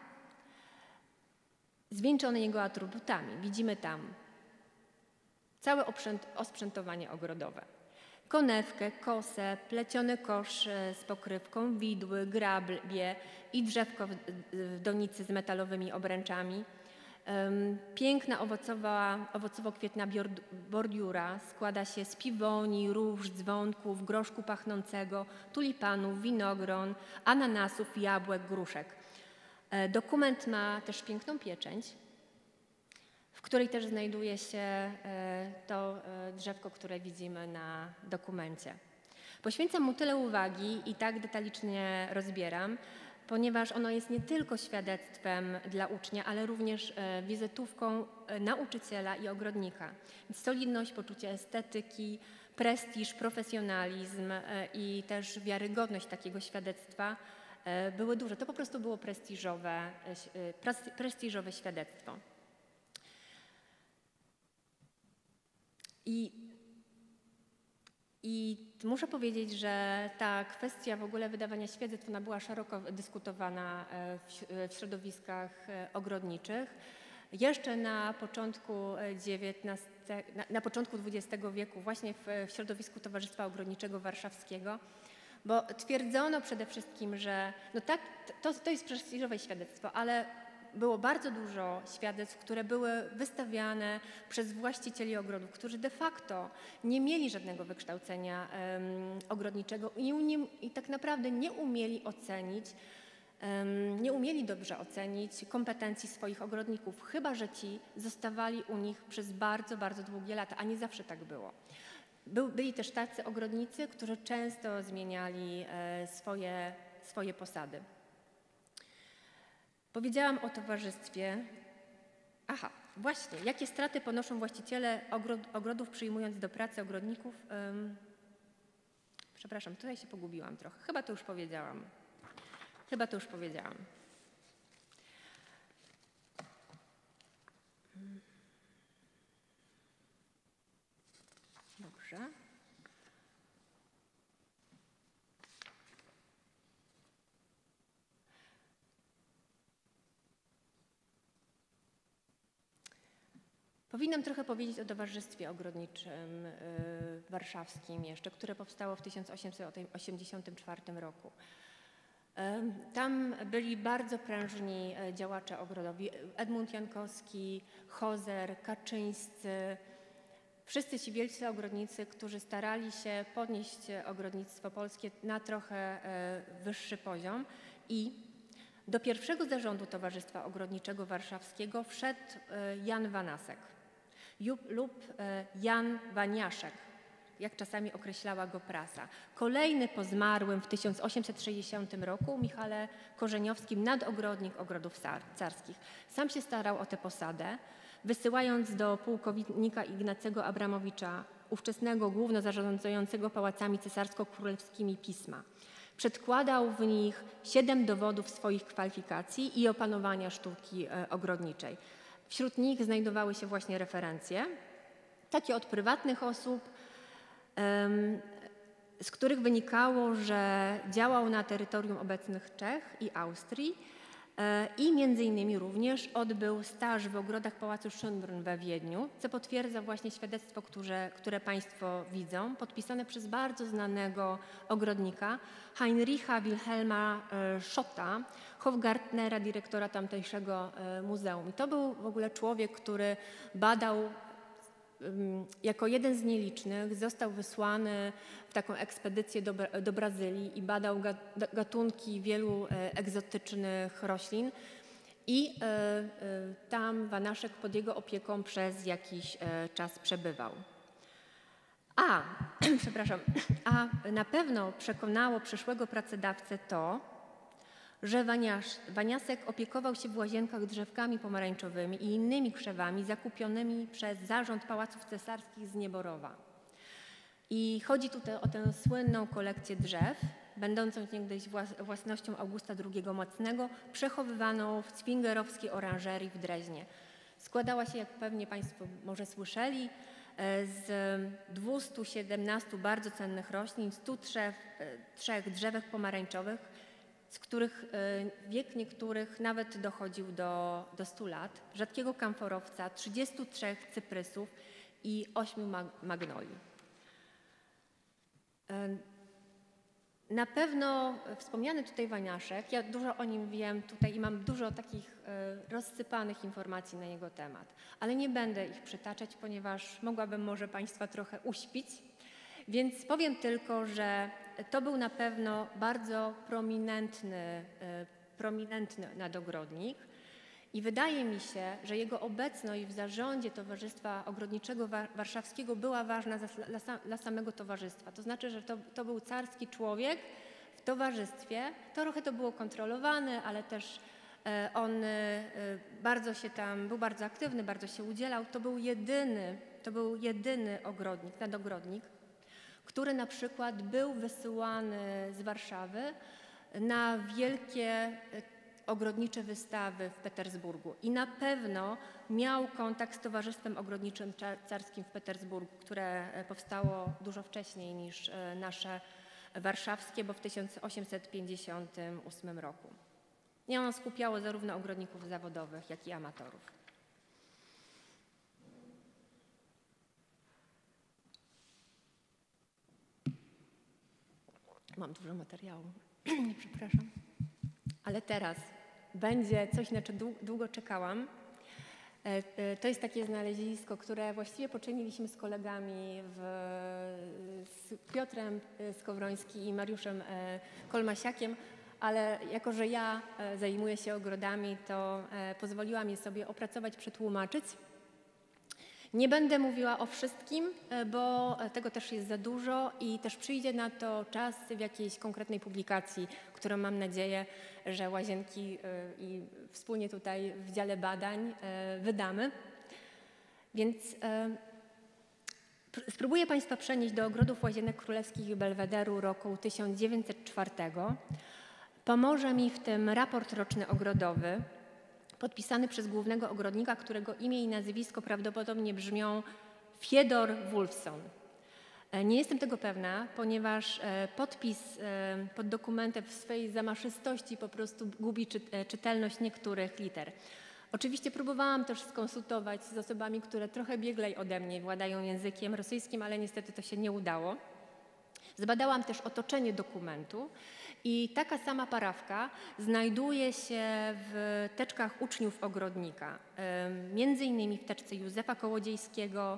Speaker 2: zwieńczony jego atrybutami. Widzimy tam całe osprzętowanie ogrodowe. Konewkę, kosę, pleciony kosz z pokrywką, widły, grabie i drzewko w donicy z metalowymi obręczami. Piękna owocowo-kwietna bordiura składa się z piwoni, róż, dzwonków, groszku pachnącego, tulipanów, winogron, ananasów, jabłek, gruszek. Dokument ma też piękną pieczęć, w której też znajduje się to drzewko, które widzimy na dokumencie. Poświęcam mu tyle uwagi i tak detalicznie rozbieram, ponieważ ono jest nie tylko świadectwem dla ucznia, ale również wizytówką nauczyciela i ogrodnika. Więc solidność, poczucie estetyki, prestiż, profesjonalizm i też wiarygodność takiego świadectwa były duże. To po prostu było prestiżowe świadectwo. I muszę powiedzieć, że ta kwestia w ogóle wydawania świadectw ona była szeroko dyskutowana w środowiskach ogrodniczych. Jeszcze na początku XX wieku właśnie w środowisku Towarzystwa Ogrodniczego Warszawskiego, bo twierdzono przede wszystkim, że no tak, to jest prestiżowe świadectwo, ale było bardzo dużo świadectw, które były wystawiane przez właścicieli ogrodów, którzy de facto nie mieli żadnego wykształcenia ogrodniczego i tak naprawdę nie umieli dobrze ocenić kompetencji swoich ogrodników, chyba że ci zostawali u nich przez bardzo, bardzo długie lata, a nie zawsze tak było. Byli też tacy ogrodnicy, którzy często zmieniali swoje posady. Powiedziałam o towarzystwie. Właśnie, jakie straty ponoszą właściciele ogrodów, przyjmując do pracy ogrodników? Przepraszam, tutaj się pogubiłam trochę. Chyba to już powiedziałam. Dobrze. Powinnam trochę powiedzieć o Towarzystwie Ogrodniczym Warszawskim jeszcze, które powstało w 1884 roku. Tam byli bardzo prężni działacze ogrodowi. Edmund Jankowski, Hozer, Kaczyńscy. Wszyscy ci wielcy ogrodnicy, którzy starali się podnieść ogrodnictwo polskie na trochę wyższy poziom i do pierwszego zarządu Towarzystwa Ogrodniczego Warszawskiego wszedł Jan Wanasek lub Jan Waniaszek, jak czasami określała go prasa. Kolejny po zmarłym w 1860 roku Michale Korzeniowskim nadogrodnik ogrodów carskich. Sam się starał o tę posadę, wysyłając do pułkownika Ignacego Abramowicza, ówczesnego głównozarządzającego pałacami cesarsko-królewskimi, pisma. Przedkładał w nich 7 dowodów swoich kwalifikacji i opanowania sztuki ogrodniczej. Wśród nich znajdowały się właśnie referencje, takie od prywatnych osób, z których wynikało, że działał na terytorium obecnych Czech i Austrii i między innymi również odbył staż w ogrodach Pałacu Schönbrunn we Wiedniu, co potwierdza właśnie świadectwo, które Państwo widzą, podpisane przez bardzo znanego ogrodnika Heinricha Wilhelma Schotta, Hofgartnera, dyrektora tamtejszego muzeum. I to był w ogóle człowiek, który badał jako jeden z nielicznych, został wysłany w taką ekspedycję do Brazylii i badał gatunki wielu egzotycznych roślin i tam Wanaszek pod jego opieką przez jakiś czas przebywał. A na pewno przekonało przyszłego pracodawcę to, że Waniasek opiekował się w łazienkach drzewkami pomarańczowymi i innymi krzewami zakupionymi przez zarząd Pałaców Cesarskich z Nieborowa. I chodzi tutaj o tę słynną kolekcję drzew, będącą niegdyś własnością Augusta II Mocnego, przechowywaną w Zwingerowskiej oranżerii w Dreźnie. Składała się, jak pewnie Państwo może słyszeli, z 217 bardzo cennych roślin, 103 drzewek pomarańczowych, z których wiek niektórych nawet dochodził do 100 lat, rzadkiego kamforowca, 33 cyprysów i 8 magnolii. Na pewno wspomniany tutaj Waniaszek, ja dużo o nim wiem tutaj i mam dużo takich rozsypanych informacji na jego temat, ale nie będę ich przytaczać, ponieważ mogłabym może Państwa trochę uśpić, więc powiem tylko, że to był na pewno bardzo prominentny nadogrodnik i wydaje mi się, że jego obecność w zarządzie Towarzystwa Ogrodniczego Warszawskiego była ważna dla samego towarzystwa. To znaczy, że to był carski człowiek w towarzystwie. Trochę to było kontrolowane, ale też on bardzo się tam, był bardzo aktywny, bardzo się udzielał. To był jedyny nadogrodnik, który na przykład był wysyłany z Warszawy na wielkie ogrodnicze wystawy w Petersburgu i na pewno miał kontakt z Towarzystwem Ogrodniczym Carskim w Petersburgu, które powstało dużo wcześniej niż nasze warszawskie, bo w 1858 roku. I ono skupiało zarówno ogrodników zawodowych, jak i amatorów. Mam dużo materiału, przepraszam. Ale teraz będzie coś, na co długo czekałam. To jest takie znalezisko, które właściwie poczyniliśmy z kolegami, z Piotrem Skowrońskim i Mariuszem Kolmasiakiem, ale jako, że ja zajmuję się ogrodami, to pozwoliłam je sobie opracować, przetłumaczyć. Nie będę mówiła o wszystkim, bo tego też jest za dużo i też przyjdzie na to czas w jakiejś konkretnej publikacji, którą mam nadzieję, że Łazienki i wspólnie tutaj w dziale badań wydamy. Więc spróbuję Państwa przenieść do ogrodów Łazienek Królewskich i Belwederu roku 1904. Pomoże mi w tym raport roczny ogrodowy, podpisany przez głównego ogrodnika, którego imię i nazwisko prawdopodobnie brzmią Fiedor Wolfson. Nie jestem tego pewna, ponieważ podpis pod dokumentem w swej zamaszystości po prostu gubi czytelność niektórych liter. Oczywiście próbowałam też skonsultować z osobami, które trochę bieglej ode mnie władają językiem rosyjskim, ale niestety to się nie udało. Zbadałam też otoczenie dokumentu i taka sama parafka znajduje się w teczkach uczniów ogrodnika, między innymi w teczce Józefa Kołodziejskiego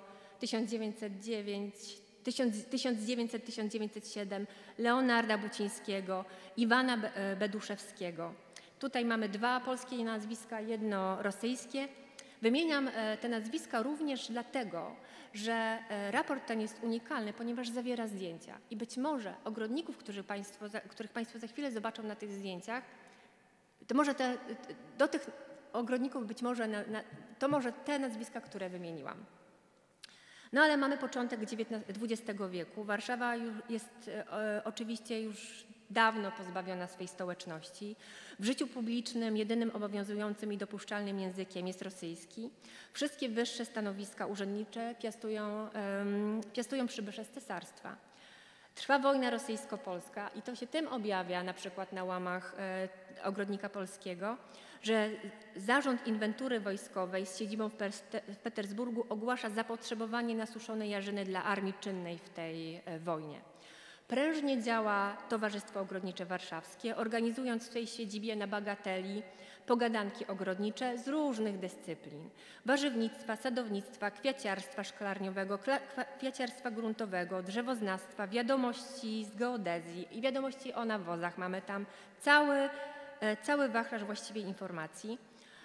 Speaker 2: 1900-1907, Leonarda Bucińskiego, Iwana Beduszewskiego. Tutaj mamy dwa polskie nazwiska, jedno rosyjskie. Wymieniam te nazwiska również dlatego, że raport ten jest unikalny, ponieważ zawiera zdjęcia. I być może ogrodników, których Państwo za chwilę zobaczą na tych zdjęciach, to może do tych ogrodników być może, to może te nazwiska, które wymieniłam. No ale mamy początek XX wieku. Warszawa jest oczywiście już dawno pozbawiona swej stołeczności. W życiu publicznym jedynym obowiązującym i dopuszczalnym językiem jest rosyjski. Wszystkie wyższe stanowiska urzędnicze piastują przybysze z cesarstwa. Trwa wojna rosyjsko-polska i to się tym objawia na przykład na łamach Ogrodnika Polskiego, że Zarząd Inwentury Wojskowej z siedzibą w Petersburgu ogłasza zapotrzebowanie na suszone jarzyny dla armii czynnej w tej wojnie. Prężnie działa Towarzystwo Ogrodnicze Warszawskie, organizując w tej siedzibie na bagateli pogadanki ogrodnicze z różnych dyscyplin: warzywnictwa, sadownictwa, kwiaciarstwa szklarniowego, kwiaciarstwa gruntowego, drzewoznawstwa, wiadomości z geodezji i wiadomości o nawozach. Mamy tam cały wachlarz właściwie informacji.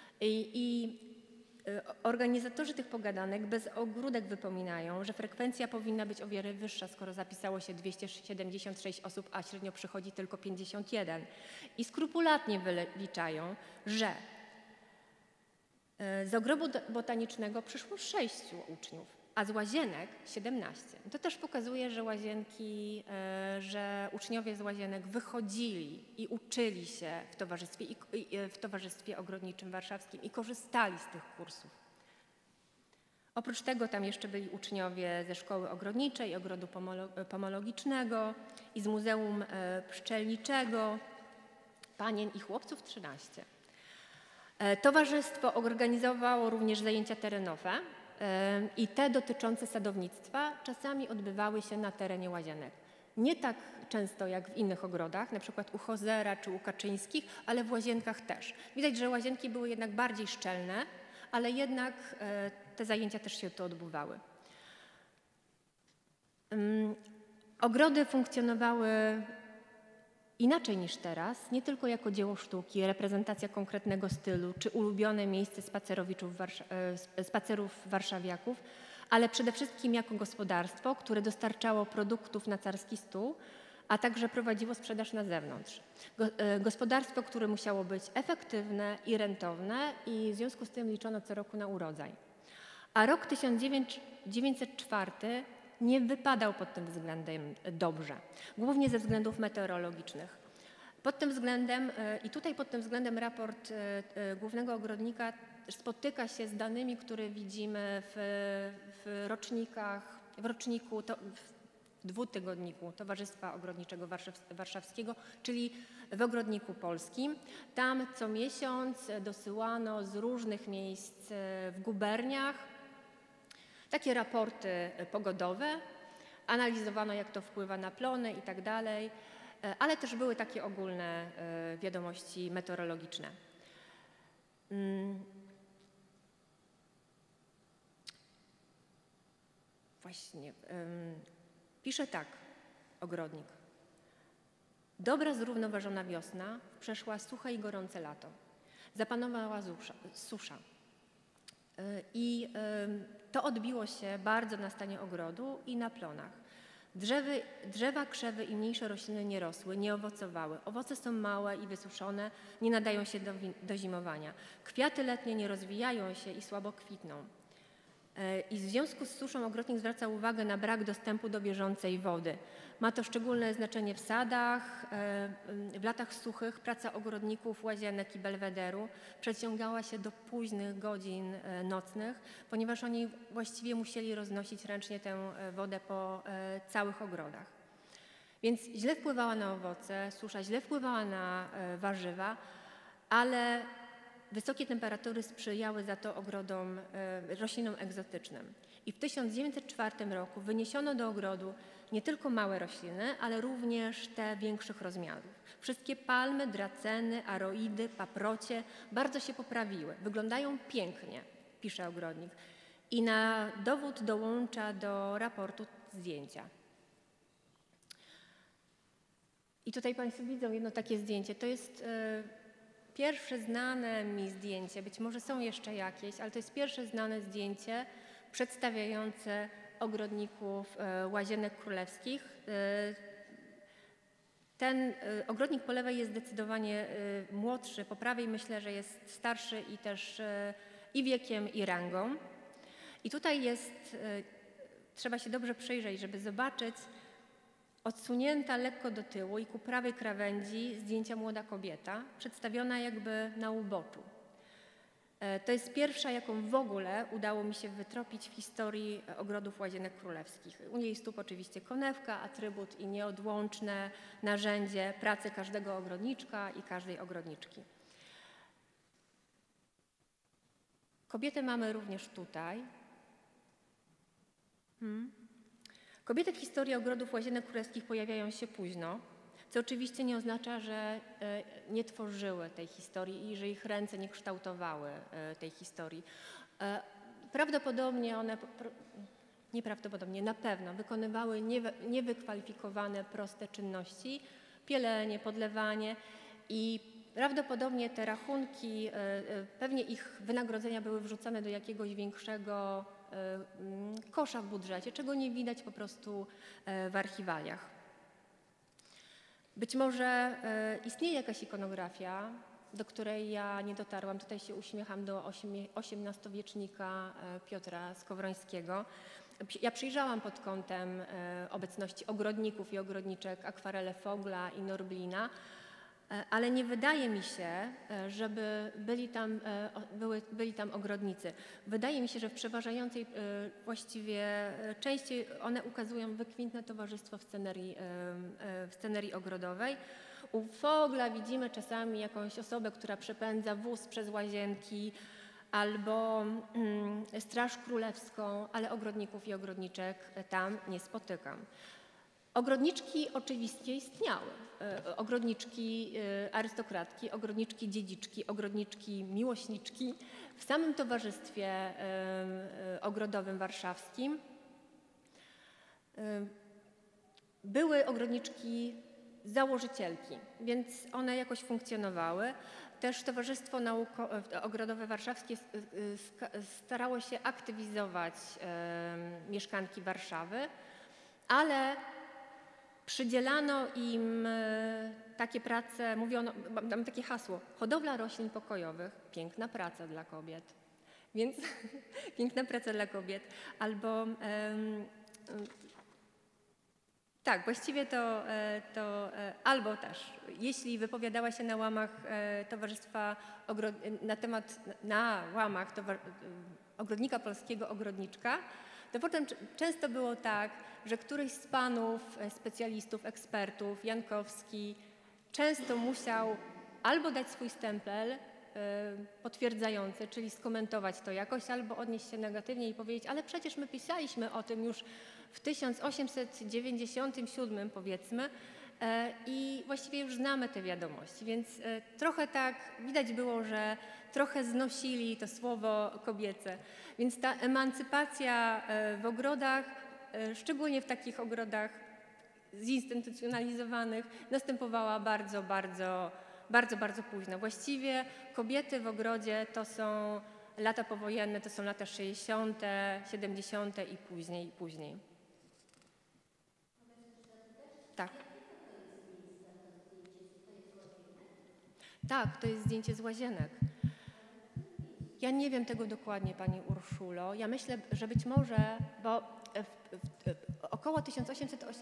Speaker 2: Organizatorzy tych pogadanek bez ogródek wypominają, że frekwencja powinna być o wiele wyższa, skoro zapisało się 276 osób, a średnio przychodzi tylko 51. I skrupulatnie wyliczają, że z ogrodu botanicznego przyszło 6 uczniów, a z łazienek 17. To też pokazuje, że uczniowie z łazienek wychodzili i uczyli się w Towarzystwie Ogrodniczym Warszawskim i korzystali z tych kursów. Oprócz tego tam jeszcze byli uczniowie ze Szkoły Ogrodniczej, Ogrodu Pomologicznego i z Muzeum Pszczelniczego, panien i chłopców 13. Towarzystwo organizowało również zajęcia terenowe i te dotyczące sadownictwa czasami odbywały się na terenie łazienek. Nie tak często jak w innych ogrodach, na przykład u Hozera czy u Kaczyńskich, ale w łazienkach też. Widać, że łazienki były jednak bardziej szczelne, ale jednak te zajęcia też się tu odbywały. Ogrody funkcjonowały inaczej niż teraz, nie tylko jako dzieło sztuki, reprezentacja konkretnego stylu czy ulubione miejsce spacerów warszawiaków, ale przede wszystkim jako gospodarstwo, które dostarczało produktów na carski stół, a także prowadziło sprzedaż na zewnątrz. Gospodarstwo, które musiało być efektywne i rentowne i w związku z tym liczono co roku na urodzaj. A rok 1904 nie wypadał pod tym względem dobrze, głównie ze względów meteorologicznych. Pod tym względem, i tutaj pod tym względem raport głównego ogrodnika spotyka się z danymi, które widzimy w dwutygodniku Towarzystwa Ogrodniczego Warszawskiego, czyli w Ogrodniku Polskim. Tam co miesiąc dosyłano z różnych miejsc w guberniach takie raporty pogodowe, analizowano, jak to wpływa na plony i tak dalej, ale też były takie ogólne wiadomości meteorologiczne. Właśnie, pisze tak ogrodnik. Dobra, zrównoważona wiosna przeszła suche i gorące lato. Zapanowała susza. I to odbiło się bardzo na stanie ogrodu i na plonach. Drzewa, krzewy i mniejsze rośliny nie rosły, nie owocowały. Owoce są małe i wysuszone, nie nadają się do zimowania. Kwiaty letnie nie rozwijają się i słabo kwitną. I w związku z suszą ogrodnik zwraca uwagę na brak dostępu do bieżącej wody. Ma to szczególne znaczenie w sadach. W latach suchych praca ogrodników, łazienek i belwederu przeciągała się do późnych godzin nocnych, ponieważ oni właściwie musieli roznosić ręcznie tę wodę po całych ogrodach. Więc źle wpływała na owoce, susza źle wpływała na warzywa, ale wysokie temperatury sprzyjały za to ogrodom, roślinom egzotycznym. I w 1904 roku wyniesiono do ogrodu nie tylko małe rośliny, ale również te większych rozmiarów. Wszystkie palmy, draceny, aroidy, paprocie bardzo się poprawiły. Wyglądają pięknie, pisze ogrodnik. I na dowód dołącza do raportu zdjęcia. I tutaj Państwo widzą jedno takie zdjęcie. To jest pierwsze znane mi zdjęcie, być może są jeszcze jakieś, ale to jest pierwsze znane zdjęcie przedstawiające ogrodników Łazienek Królewskich. Ten ogrodnik po lewej jest zdecydowanie młodszy, po prawej myślę, że jest starszy i też i wiekiem, i rangą. I tutaj jest, trzeba się dobrze przyjrzeć, żeby zobaczyć, odsunięta lekko do tyłu i ku prawej krawędzi zdjęcia młoda kobieta, przedstawiona jakby na uboczu. To jest pierwsza, jaką w ogóle udało mi się wytropić w historii ogrodów Łazienek Królewskich. U jej stóp oczywiście konewka, atrybut i nieodłączne narzędzie pracy każdego ogrodniczka i każdej ogrodniczki. Kobietę mamy również tutaj. Kobiety w historii ogrodów Łazienek Królewskich pojawiają się późno, co oczywiście nie oznacza, że nie tworzyły tej historii i że ich ręce nie kształtowały tej historii. Prawdopodobnie one, nieprawdopodobnie, na pewno wykonywały niewykwalifikowane, proste czynności, pielenie, podlewanie i prawdopodobnie te rachunki, pewnie ich wynagrodzenia były wrzucane do jakiegoś większego kosza w budżecie, czego nie widać po prostu w archiwaliach. Być może istnieje jakaś ikonografia, do której ja nie dotarłam. Tutaj się uśmiecham do XVIII-wiecznika Piotra Skowrońskiego. Ja przyjrzałam pod kątem obecności ogrodników i ogrodniczek akwarele Fogla i Norblina, ale nie wydaje mi się, żeby byli tam ogrodnicy. Wydaje mi się, że w przeważającej właściwie części one ukazują wykwintne towarzystwo w scenerii ogrodowej. U Fogla widzimy czasami jakąś osobę, która przepędza wóz przez łazienki albo straż królewską, ale ogrodników i ogrodniczek tam nie spotykam. Ogrodniczki oczywiście istniały. Ogrodniczki arystokratki, ogrodniczki dziedziczki, ogrodniczki miłośniczki w samym towarzystwie ogrodowym warszawskim. Były ogrodniczki założycielki, więc one jakoś funkcjonowały. Też Towarzystwo Ogrodowe Warszawskie starało się aktywizować mieszkanki Warszawy, ale przydzielano im takie prace, mówiono, mam takie hasło, hodowla roślin pokojowych, piękna praca dla kobiet, więc piękna praca dla kobiet, albo tak, właściwie to albo też, jeśli wypowiadała się na łamach Towarzystwa, na łamach Ogrodnika Polskiego Ogrodniczka, to potem często było tak, że któryś z panów specjalistów, ekspertów, Jankowski, często musiał albo dać swój stempel potwierdzający, czyli skomentować to jakoś, albo odnieść się negatywnie i powiedzieć, ale przecież my pisaliśmy o tym już w 1897 powiedzmy i właściwie już znamy te wiadomości, więc trochę tak widać było, że trochę znosili to słowo kobiece. Więc ta emancypacja w ogrodach, szczególnie w takich ogrodach zinstytucjonalizowanych, następowała bardzo późno. Właściwie kobiety w ogrodzie to są lata powojenne, to są lata 60., 70. i później. Tak. Tak, to jest zdjęcie z Łazienek. Ja nie wiem tego dokładnie, Pani Urszulo. Ja myślę, że być może, bo około 1808...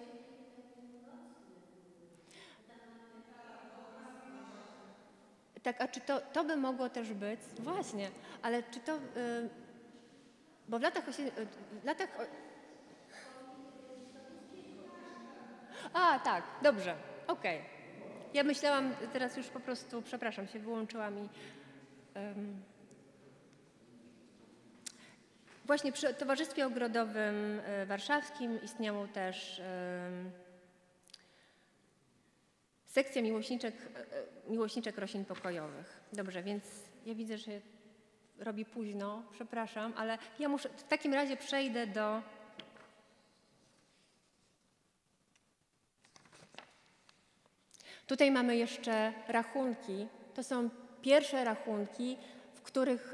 Speaker 2: Tak, a czy to by mogło też być? Właśnie, ale czy to... Bo w latach... A, tak, dobrze, okej. Ja myślałam teraz już po prostu, przepraszam, się wyłączyłam i... Właśnie przy Towarzystwie Ogrodowym Warszawskim istniało też sekcja miłośniczek roślin pokojowych. Dobrze, więc ja widzę, że robi późno, przepraszam, ale ja muszę, w takim razie przejdę do... Tutaj mamy jeszcze rachunki. To są pierwsze rachunki, w których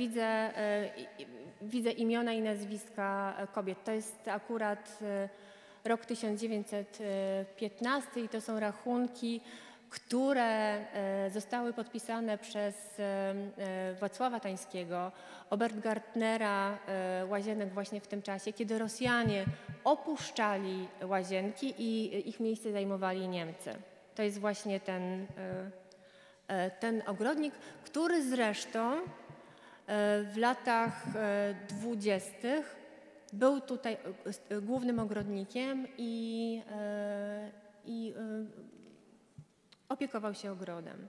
Speaker 2: widzę imiona i nazwiska kobiet. To jest akurat rok 1915 i to są rachunki, które zostały podpisane przez Wacława Tańskiego, Obergartnera Łazienek właśnie w tym czasie, kiedy Rosjanie opuszczali Łazienki i ich miejsce zajmowali Niemcy. To jest właśnie ten ogrodnik, który zresztą w latach 20. był tutaj głównym ogrodnikiem i opiekował się ogrodem.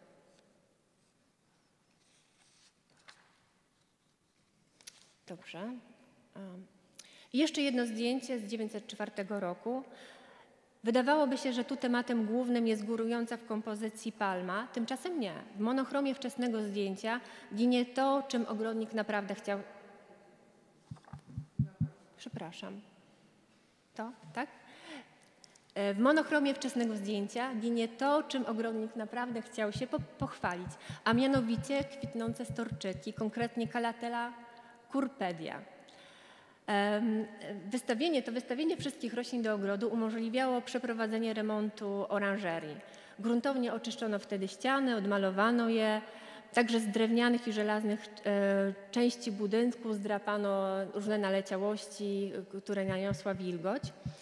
Speaker 2: Dobrze. I jeszcze jedno zdjęcie z 1904 roku. Wydawałoby się, że tu tematem głównym jest górująca w kompozycji palma, tymczasem nie. W monochromie wczesnego zdjęcia ginie to, czym ogrodnik naprawdę chciał... Przepraszam. To, tak? W monochromie wczesnego zdjęcia ginie to, czym ogrodnik naprawdę chciał się pochwalić, a mianowicie kwitnące storczyki, konkretnie Calatela curpedia. Wystawienie wszystkich roślin do ogrodu umożliwiało przeprowadzenie remontu oranżerii. Gruntownie oczyszczono wtedy ściany, odmalowano je, także z drewnianych i żelaznych części budynku zdrapano różne naleciałości, które naniosła wilgoć.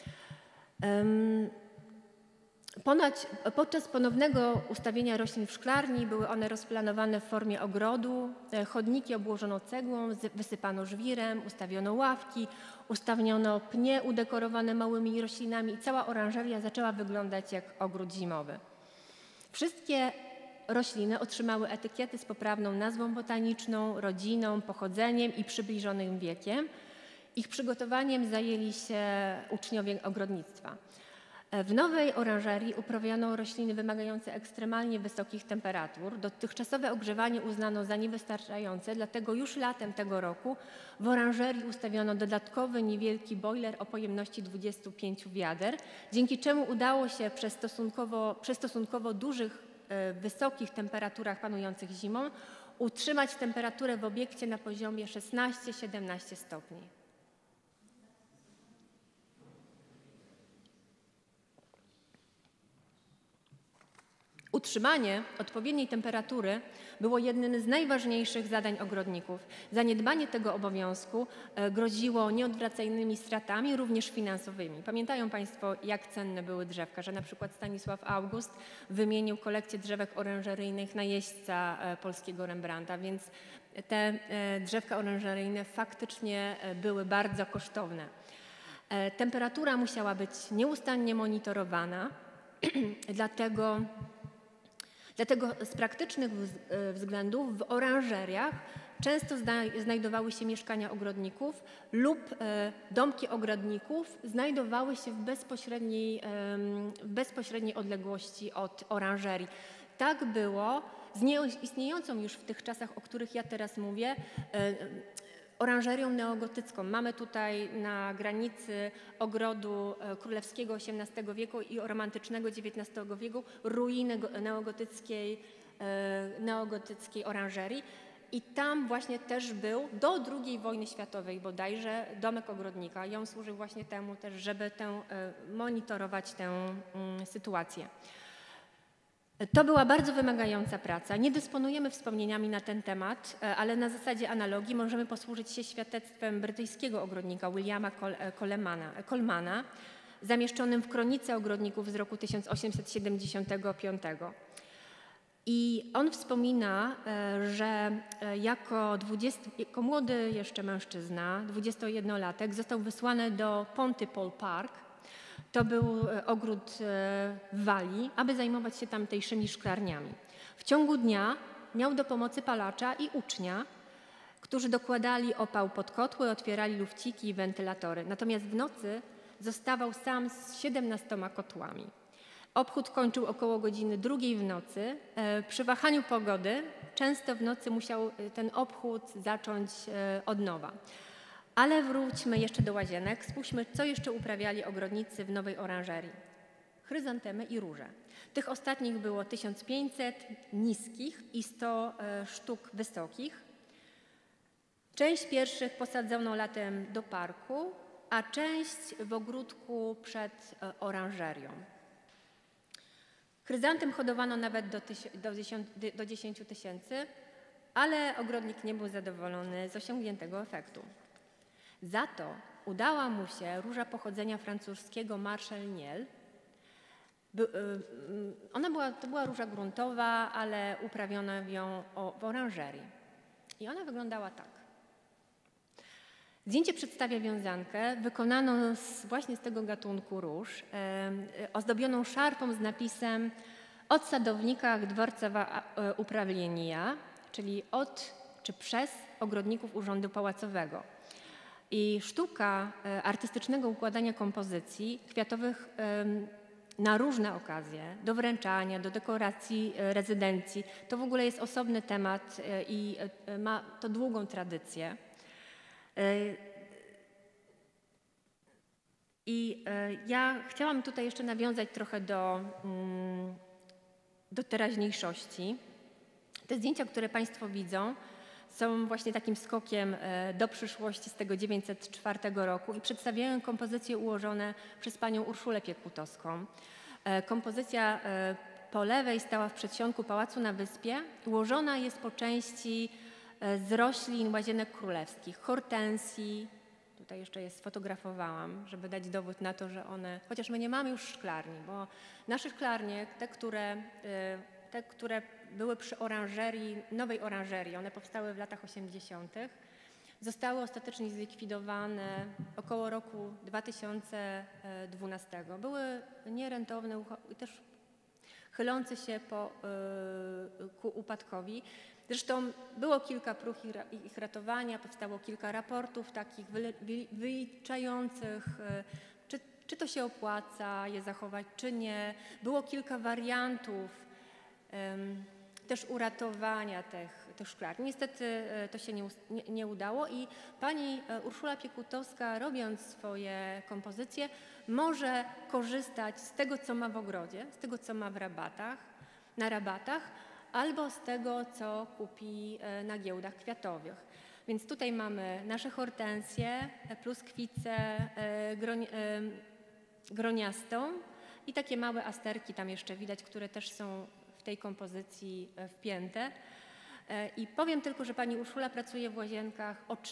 Speaker 2: Podczas ponownego ustawienia roślin w szklarni były one rozplanowane w formie ogrodu, chodniki obłożono cegłą, wysypano żwirem, ustawiono ławki, ustawiono pnie udekorowane małymi roślinami i cała oranżeria zaczęła wyglądać jak ogród zimowy. Wszystkie rośliny otrzymały etykiety z poprawną nazwą botaniczną, rodziną, pochodzeniem i przybliżonym wiekiem. Ich przygotowaniem zajęli się uczniowie ogrodnictwa. W nowej oranżerii uprawiano rośliny wymagające ekstremalnie wysokich temperatur. Dotychczasowe ogrzewanie uznano za niewystarczające, dlatego już latem tego roku w oranżerii ustawiono dodatkowy niewielki bojler o pojemności 25 wiader, dzięki czemu udało się przy stosunkowo dużych, wysokich temperaturach panujących zimą utrzymać temperaturę w obiekcie na poziomie 16-17 stopni. Utrzymanie odpowiedniej temperatury było jednym z najważniejszych zadań ogrodników. Zaniedbanie tego obowiązku groziło nieodwracalnymi stratami, również finansowymi. Pamiętają Państwo, jak cenne były drzewka, że na przykład Stanisław August wymienił kolekcję drzewek orężeryjnych najeźdźca polskiego Rembrandta, więc te drzewka orężeryjne faktycznie były bardzo kosztowne. Temperatura musiała być nieustannie monitorowana, dlatego z praktycznych względów w oranżeriach często znajdowały się mieszkania ogrodników lub domki ogrodników znajdowały się w bezpośredniej odległości od oranżerii. Tak było z nieistniejącą już w tych czasach, o których ja teraz mówię, oranżerią neogotycką. Mamy tutaj na granicy ogrodu królewskiego XVIII wieku i romantycznego XIX wieku ruiny neogotyckiej oranżerii. I tam właśnie też był do II wojny światowej bodajże domek ogrodnika. I on służył właśnie temu też, żeby monitorować tę sytuację. To była bardzo wymagająca praca. Nie dysponujemy wspomnieniami na ten temat, ale na zasadzie analogii możemy posłużyć się świadectwem brytyjskiego ogrodnika Williama Colemana, zamieszczonym w Kronice Ogrodników z roku 1875. I on wspomina, że jako młody jeszcze mężczyzna, 21-latek, został wysłany do Pontypool Park. To był ogród w Walii, aby zajmować się tamtejszymi szklarniami. W ciągu dnia miał do pomocy palacza i ucznia, którzy dokładali opał pod kotły, otwierali lufciki i wentylatory. Natomiast w nocy zostawał sam z 17 kotłami. Obchód kończył około godziny 2 w nocy. Przy wahaniu pogody często w nocy musiał ten obchód zacząć od nowa. Ale wróćmy jeszcze do łazienek. Spójrzmy, co jeszcze uprawiali ogrodnicy w nowej oranżerii. Chryzantemy i róże. Tych ostatnich było 1500 niskich i 100 sztuk wysokich. Część pierwszych posadzono latem do parku, a część w ogródku przed oranżerią. Chryzantem hodowano nawet do 10 000, ale ogrodnik nie był zadowolony z osiągniętego efektu. Za to udała mu się róża pochodzenia francuskiego Marshal Niel. To była róża gruntowa, ale uprawiono ją w oranżerii. I ona wyglądała tak. Zdjęcie przedstawia wiązankę wykonaną właśnie z tego gatunku róż, ozdobioną szarfą z napisem „Od sadownikach dworcowa uprawienia”, czyli od czy przez ogrodników Urzędu Pałacowego. I sztuka artystycznego układania kompozycji kwiatowych na różne okazje, do wręczania, do dekoracji rezydencji, to w ogóle jest osobny temat i ma to długą tradycję. I ja chciałam tutaj jeszcze nawiązać trochę do teraźniejszości. Te zdjęcia, które Państwo widzą, są właśnie takim skokiem do przyszłości z tego 904 roku i przedstawiają kompozycje ułożone przez panią Urszulę Piekutowską. Kompozycja po lewej stała w przedsionku pałacu na Wyspie. Ułożona jest po części z roślin łazienek królewskich, hortensji. Tutaj jeszcze je sfotografowałam, żeby dać dowód na to, że one, chociaż my nie mamy już szklarni, bo nasze szklarnie, te, które były przy oranżerii, nowej oranżerii, one powstały w latach 80., zostały ostatecznie zlikwidowane około roku 2012. Były nierentowne i też chylące się ku upadkowi. Zresztą było kilka prób ich ratowania, powstało kilka raportów takich wyliczających, czy to się opłaca je zachować, czy nie. Było kilka wariantów też uratowania tych szklarni. Niestety to się nie udało i pani Urszula Piekutowska, robiąc swoje kompozycje, może korzystać z tego, co ma w ogrodzie, z tego, co ma na rabatach, albo z tego, co kupi na giełdach kwiatowych. Więc tutaj mamy nasze hortensje, pluskwicę groniastą i takie małe asterki tam jeszcze widać, które też są w tej kompozycji wpięte. I powiem tylko, że pani Urszula pracuje w Łazienkach od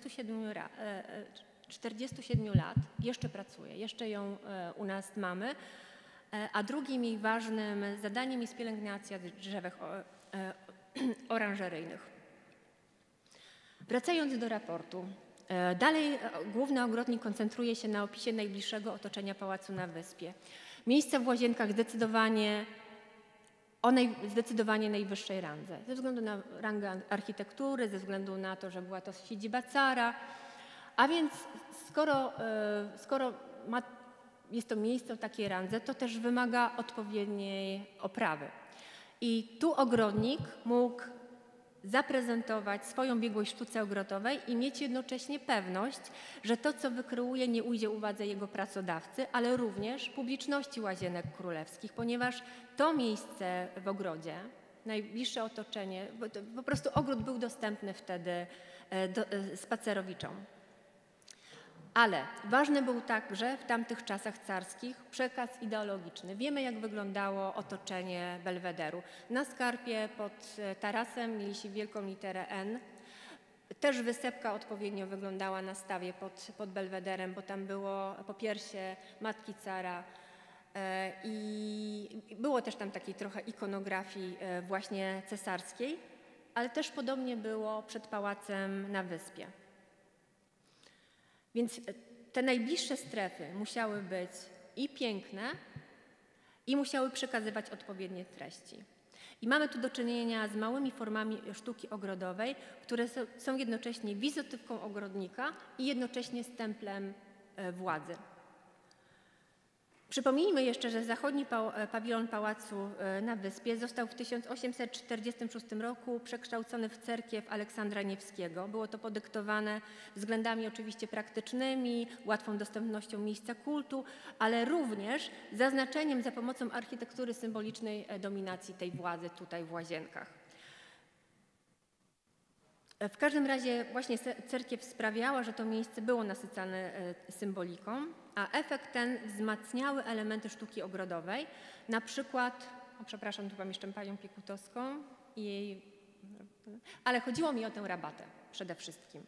Speaker 2: 47 lat, jeszcze pracuje, jeszcze ją u nas mamy. A drugim jej ważnym zadaniem jest pielęgnacja drzewek oranżeryjnych. Wracając do raportu, dalej główny ogrodnik koncentruje się na opisie najbliższego otoczenia pałacu na Wyspie. Miejsca w Łazienkach zdecydowanie najwyższej randze, ze względu na rangę architektury, ze względu na to, że była to siedziba cara, a więc skoro jest to miejsce o takiej randze, to też wymaga odpowiedniej oprawy. I tu ogrodnik mógł zaprezentować swoją biegłość w sztuce ogrodowej i mieć jednocześnie pewność, że to, co wykreuje, nie ujdzie uwadze jego pracodawcy, ale również publiczności Łazienek Królewskich, ponieważ to miejsce w ogrodzie, najbliższe otoczenie, po prostu ogród był dostępny wtedy spacerowiczom. Ale ważny był także w tamtych czasach carskich przekaz ideologiczny. Wiemy, jak wyglądało otoczenie Belwederu. Na skarpie pod tarasem mieliśmy wielką literę N. Też wysepka odpowiednio wyglądała na stawie pod Belwederem, bo tam było popiersie matki cara i było też tam takiej trochę ikonografii właśnie cesarskiej, ale też podobnie było przed pałacem na wyspie. Więc te najbliższe strefy musiały być i piękne, i musiały przekazywać odpowiednie treści. I mamy tu do czynienia z małymi formami sztuki ogrodowej, które są jednocześnie wizytówką ogrodnika i jednocześnie stemplem władzy. Przypomnijmy jeszcze, że zachodni pawilon pałacu na wyspie został w 1846 roku przekształcony w cerkiew Aleksandra Niewskiego. Było to podyktowane względami oczywiście praktycznymi, łatwą dostępnością miejsca kultu, ale również zaznaczeniem za pomocą architektury symbolicznej dominacji tej władzy tutaj w Łazienkach. W każdym razie właśnie cerkiew sprawiała, że to miejsce było nasycane symboliką, a efekt ten wzmacniały elementy sztuki ogrodowej, na przykład, przepraszam, tu mam jeszcze panią Piekutowską, ale chodziło mi o tę rabatę przede wszystkim.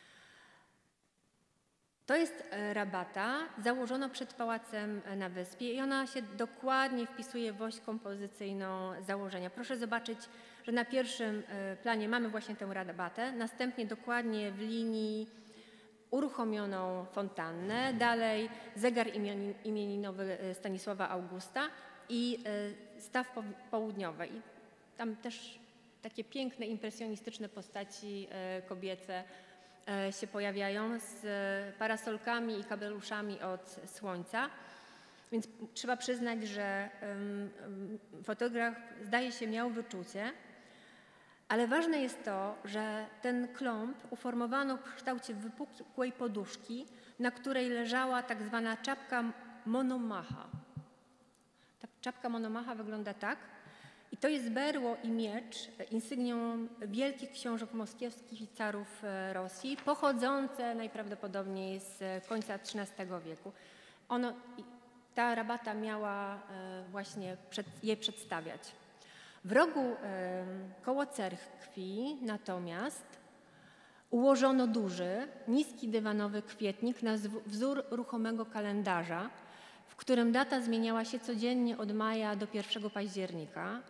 Speaker 2: To jest rabata założona przed pałacem na wyspie i ona się dokładnie wpisuje w oś kompozycyjną założenia. Proszę zobaczyć, że na pierwszym planie mamy właśnie tę rabatę, następnie dokładnie w linii uruchomioną fontannę, dalej zegar imieninowy Stanisława Augusta i staw południowy. I tam też takie piękne, impresjonistyczne postaci kobiece się pojawiają z parasolkami i kapeluszami od słońca. Więc trzeba przyznać, że fotograf, zdaje się, miał wyczucie, ale ważne jest to, że ten klomb uformowano w kształcie wypukłej poduszki, na której leżała tak zwana czapka monomacha. Ta czapka monomacha wygląda tak. I to jest berło i miecz, insygnią wielkich książąt moskiewskich i carów Rosji, pochodzące najprawdopodobniej z końca XIII wieku. Ta rabata miała właśnie je przedstawiać. W rogu koło cerkwi natomiast ułożono duży, niski dywanowy kwietnik na wzór ruchomego kalendarza, w którym data zmieniała się codziennie od maja do 1 października,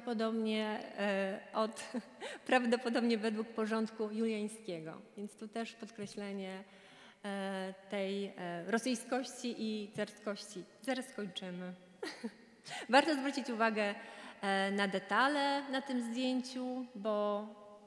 Speaker 2: prawdopodobnie według porządku juliańskiego. Więc tu też podkreślenie tej rosyjskości i carskości. Zaraz skończymy. Warto zwrócić uwagę na detale na tym zdjęciu, bo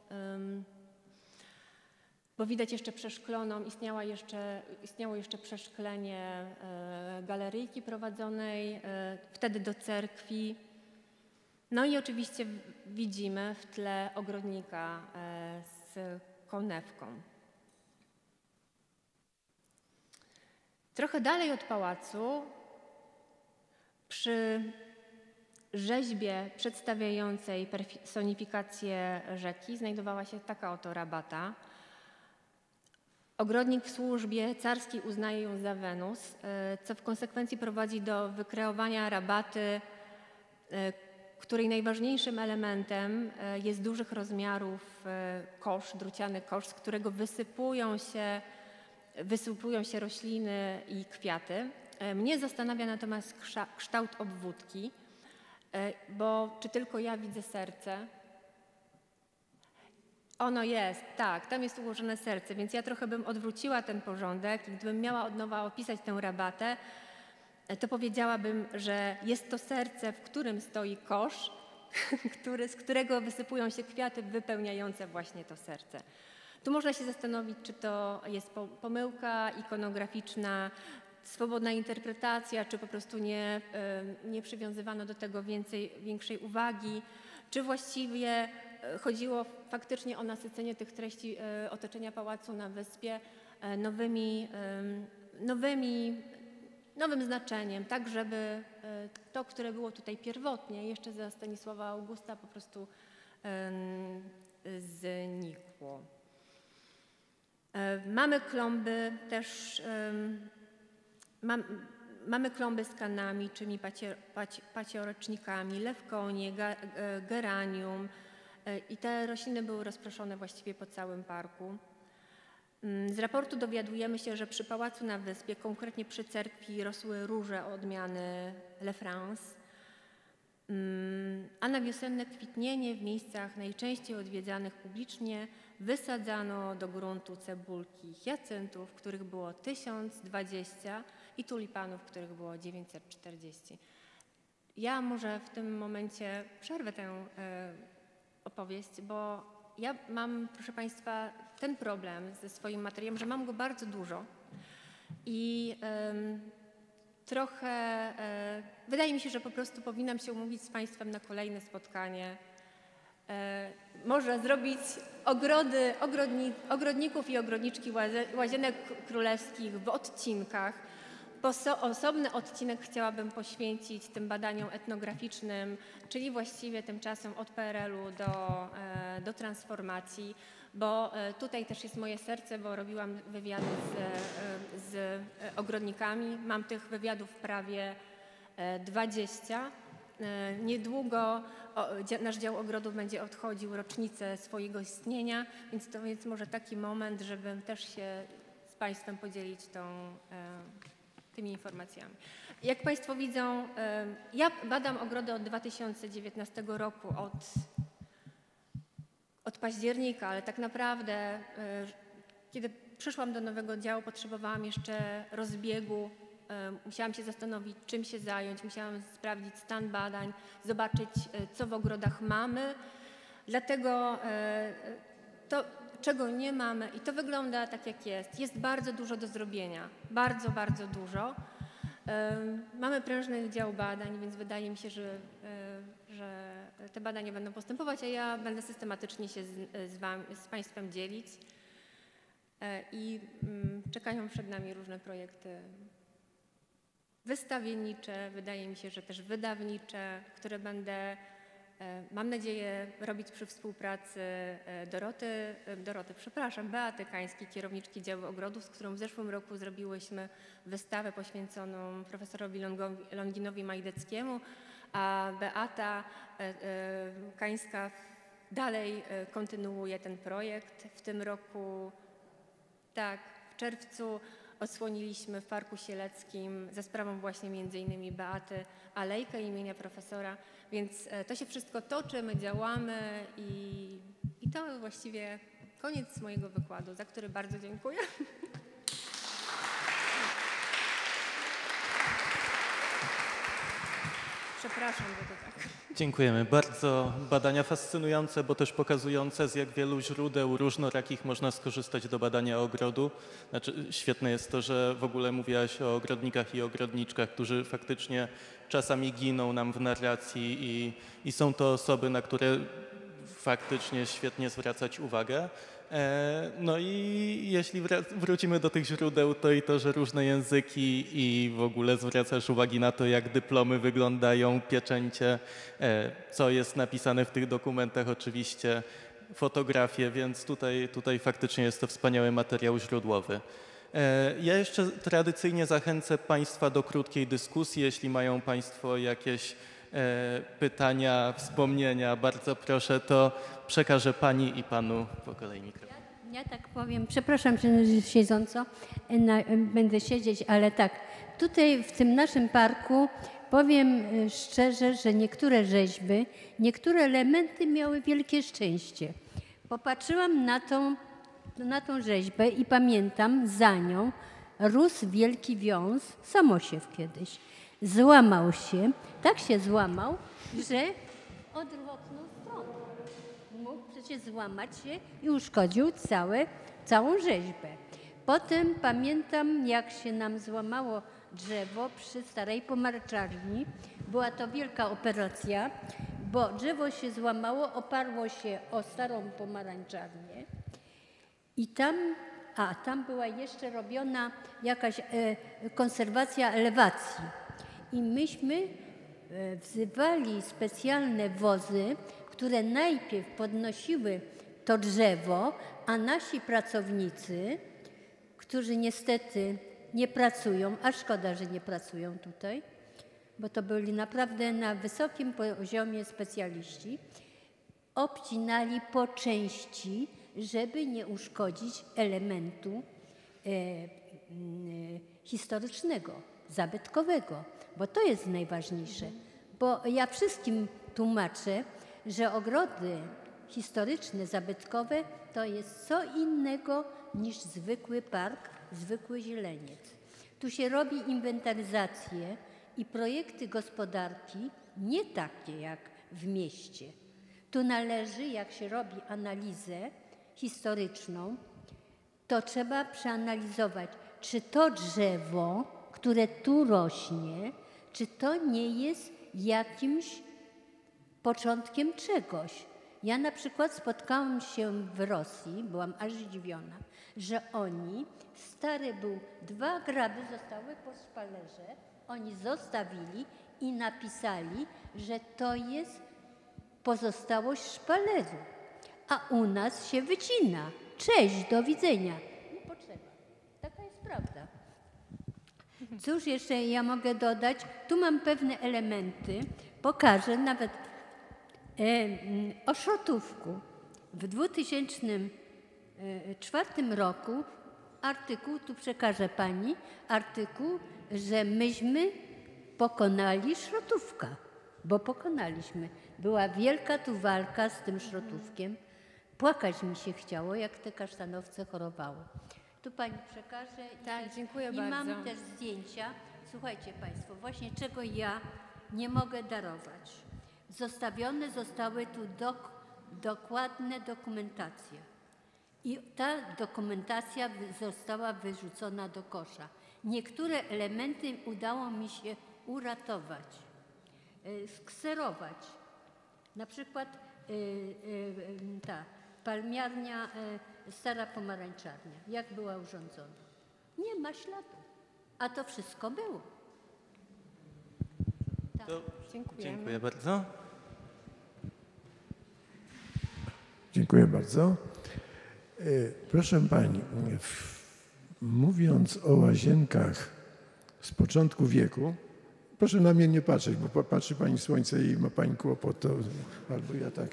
Speaker 2: widać jeszcze przeszkloną, istniało jeszcze przeszklenie galeryjki prowadzonej wtedy do cerkwi. No i oczywiście widzimy w tle ogrodnika z konewką. Trochę dalej od pałacu, przy rzeźbie przedstawiającej personifikację rzeki, znajdowała się taka oto rabata. Ogrodnik w służbie carskiej uznaje ją za Wenus, co w konsekwencji prowadzi do wykreowania rabaty, której najważniejszym elementem jest dużych rozmiarów kosz, druciany kosz, z którego wysypują się rośliny i kwiaty. Mnie zastanawia natomiast kształt obwódki, bo czy tylko ja widzę serce? Ono jest, tak, tam jest ułożone serce, więc ja trochę bym odwróciła ten porządek i gdybym miała od nowa opisać tę rabatę, to powiedziałabym, że jest to serce, w którym stoi kosz, z którego wysypują się kwiaty wypełniające właśnie to serce. Tu można się zastanowić, czy to jest pomyłka ikonograficzna, swobodna interpretacja, czy po prostu nie przywiązywano do tego większej uwagi, czy właściwie chodziło faktycznie o nasycenie tych treści otoczenia pałacu na wyspie nowym znaczeniem, tak żeby to, które było tutaj pierwotnie, jeszcze za Stanisława Augusta, po prostu znikło. Mamy klomby też, mamy klomby z kanami, czyli paciorecznikami, lewkonie, geranium i te rośliny były rozproszone właściwie po całym parku. Z raportu dowiadujemy się, że przy pałacu na wyspie, konkretnie przy cerkwi, rosły róże odmiany Le France, a na wiosenne kwitnienie w miejscach najczęściej odwiedzanych publicznie wysadzano do gruntu cebulki hiacyntów, których było 1020 i tulipanów, których było 940. Ja może w tym momencie przerwę tę opowieść, bo ja mam, proszę Państwa, ten problem ze swoim materiałem, że mam go bardzo dużo i trochę wydaje mi się, że po prostu powinnam się umówić z Państwem na kolejne spotkanie. Może zrobić ogrodników i ogrodniczki łazienek królewskich w odcinkach. Osobny odcinek chciałabym poświęcić tym badaniom etnograficznym, czyli właściwie tymczasem od PRL-u do transformacji, bo tutaj też jest moje serce, bo robiłam wywiady z ogrodnikami. Mam tych wywiadów prawie 20. Niedługo nasz dział ogrodów będzie obchodził rocznicę swojego istnienia, więc to jest może taki moment, żebym też się z Państwem podzielić tymi informacjami. Jak Państwo widzą, ja badam ogrody od 2019 roku, od października, ale tak naprawdę, kiedy przyszłam do nowego działu, potrzebowałam jeszcze rozbiegu. Musiałam się zastanowić, czym się zająć, musiałam sprawdzić stan badań, zobaczyć, co w ogrodach mamy. Dlatego to, czego nie mamy, i to wygląda tak, jak jest. Jest bardzo dużo do zrobienia, bardzo, bardzo dużo. Mamy prężny dział badań, więc wydaje mi się, że te badania będą postępować, a ja będę systematycznie się z Państwem dzielić. I czekają przed nami różne projekty wystawiennicze, wydaje mi się, że też wydawnicze, które będę, mam nadzieję, robić przy współpracy Beaty Kańskiej, kierowniczki działu ogrodów, z którą w zeszłym roku zrobiłyśmy wystawę poświęconą profesorowi Longinowi Majdeckiemu, a Beata Kańska dalej kontynuuje ten projekt. W tym roku, tak, w czerwcu odsłoniliśmy w Parku Sieleckim za sprawą właśnie między innymi Beaty alejkę imienia profesora, więc to się wszystko toczy, my działamy i to właściwie koniec mojego wykładu, za który bardzo dziękuję. Przepraszam, że to tak.
Speaker 1: Dziękujemy. Bardzo badania fascynujące, bo też pokazujące, z jak wielu źródeł różnorakich można skorzystać do badania ogrodu. Znaczy, świetne jest to, że w ogóle mówiłaś o ogrodnikach i ogrodniczkach, którzy faktycznie czasami giną nam w narracji i są to osoby, na które faktycznie świetnie zwracać uwagę. No i jeśli wrócimy do tych źródeł, to i to, że różne języki i w ogóle zwracasz uwagi na to, jak dyplomy wyglądają, pieczęcie, co jest napisane w tych dokumentach, oczywiście fotografie, więc tutaj faktycznie jest to wspaniały materiał źródłowy. Ja jeszcze tradycyjnie zachęcę Państwa do krótkiej dyskusji, jeśli mają Państwo jakieś pytania, wspomnienia, bardzo proszę, to przekażę Pani i Panu po kolei mikrofon.
Speaker 3: Ja tak powiem, przepraszam, że siedząco będę siedzieć, ale tak, tutaj w tym naszym parku powiem szczerze, że niektóre rzeźby, niektóre elementy miały wielkie szczęście. Popatrzyłam na tą rzeźbę i pamiętam, za nią rósł wielki wiąz, samosiew kiedyś. Złamał się, tak się złamał, że odwrotną stroną. Mógł przecież złamać się i uszkodził całą rzeźbę. Potem pamiętam, jak się nam złamało drzewo przy Starej Pomarańczarni. Była to wielka operacja, bo drzewo się złamało, oparło się o Starą Pomarańczarnię i tam była jeszcze robiona jakaś konserwacja elewacji. I myśmy wzywali specjalne wozy, które najpierw podnosiły to drzewo, a nasi pracownicy, którzy niestety nie pracują, a szkoda, że nie pracują tutaj, bo to byli naprawdę na wysokim poziomie specjaliści, obcinali po części, żeby nie uszkodzić elementu historycznego, zabytkowego, bo to jest najważniejsze. Bo ja wszystkim tłumaczę, że ogrody historyczne, zabytkowe to jest co innego niż zwykły park, zwykły zieleniec. Tu się robi inwentaryzację i projekty gospodarki nie takie jak w mieście. Tu należy, jak się robi analizę historyczną, to trzeba przeanalizować, czy to drzewo, które tu rośnie, czy to nie jest jakimś początkiem czegoś. Ja na przykład spotkałam się w Rosji, byłam aż zdziwiona, że oni, stare był, 2 graby zostały po szpalerze, oni zostawili i napisali, że to jest pozostałość szpaleru, a u nas się wycina. Cześć, do widzenia. Nie potrzeba. Taka jest prawda. Cóż jeszcze ja mogę dodać? Tu mam pewne elementy. Pokażę nawet o Szrotówku. W 2004 roku artykuł, tu przekażę pani, artykuł, że myśmy pokonali Szrotówka, bo pokonaliśmy. Była wielka tu walka z tym Szrotówkiem. Płakać mi się chciało, jak te kasztanowce chorowały. Tu pani przekaże.
Speaker 2: Tak, dziękuję
Speaker 3: I
Speaker 2: bardzo.
Speaker 3: mamy też zdjęcia. Słuchajcie państwo, właśnie czego ja nie mogę darować. Zostawione zostały tu dokładne dokumentacje. I ta dokumentacja została wyrzucona do kosza. Niektóre elementy udało mi się uratować, skserować. Na przykład ta palmiarnia, stara pomarańczarnia, jak była urządzona. Nie ma śladu, a to wszystko było. Tak.
Speaker 1: Dziękuję bardzo.
Speaker 4: Dziękuję bardzo. Proszę pani, mówiąc o łazienkach z początku wieku, proszę na mnie nie patrzeć, bo patrzy pani w słońce i ma pani kłopot, to albo ja tak.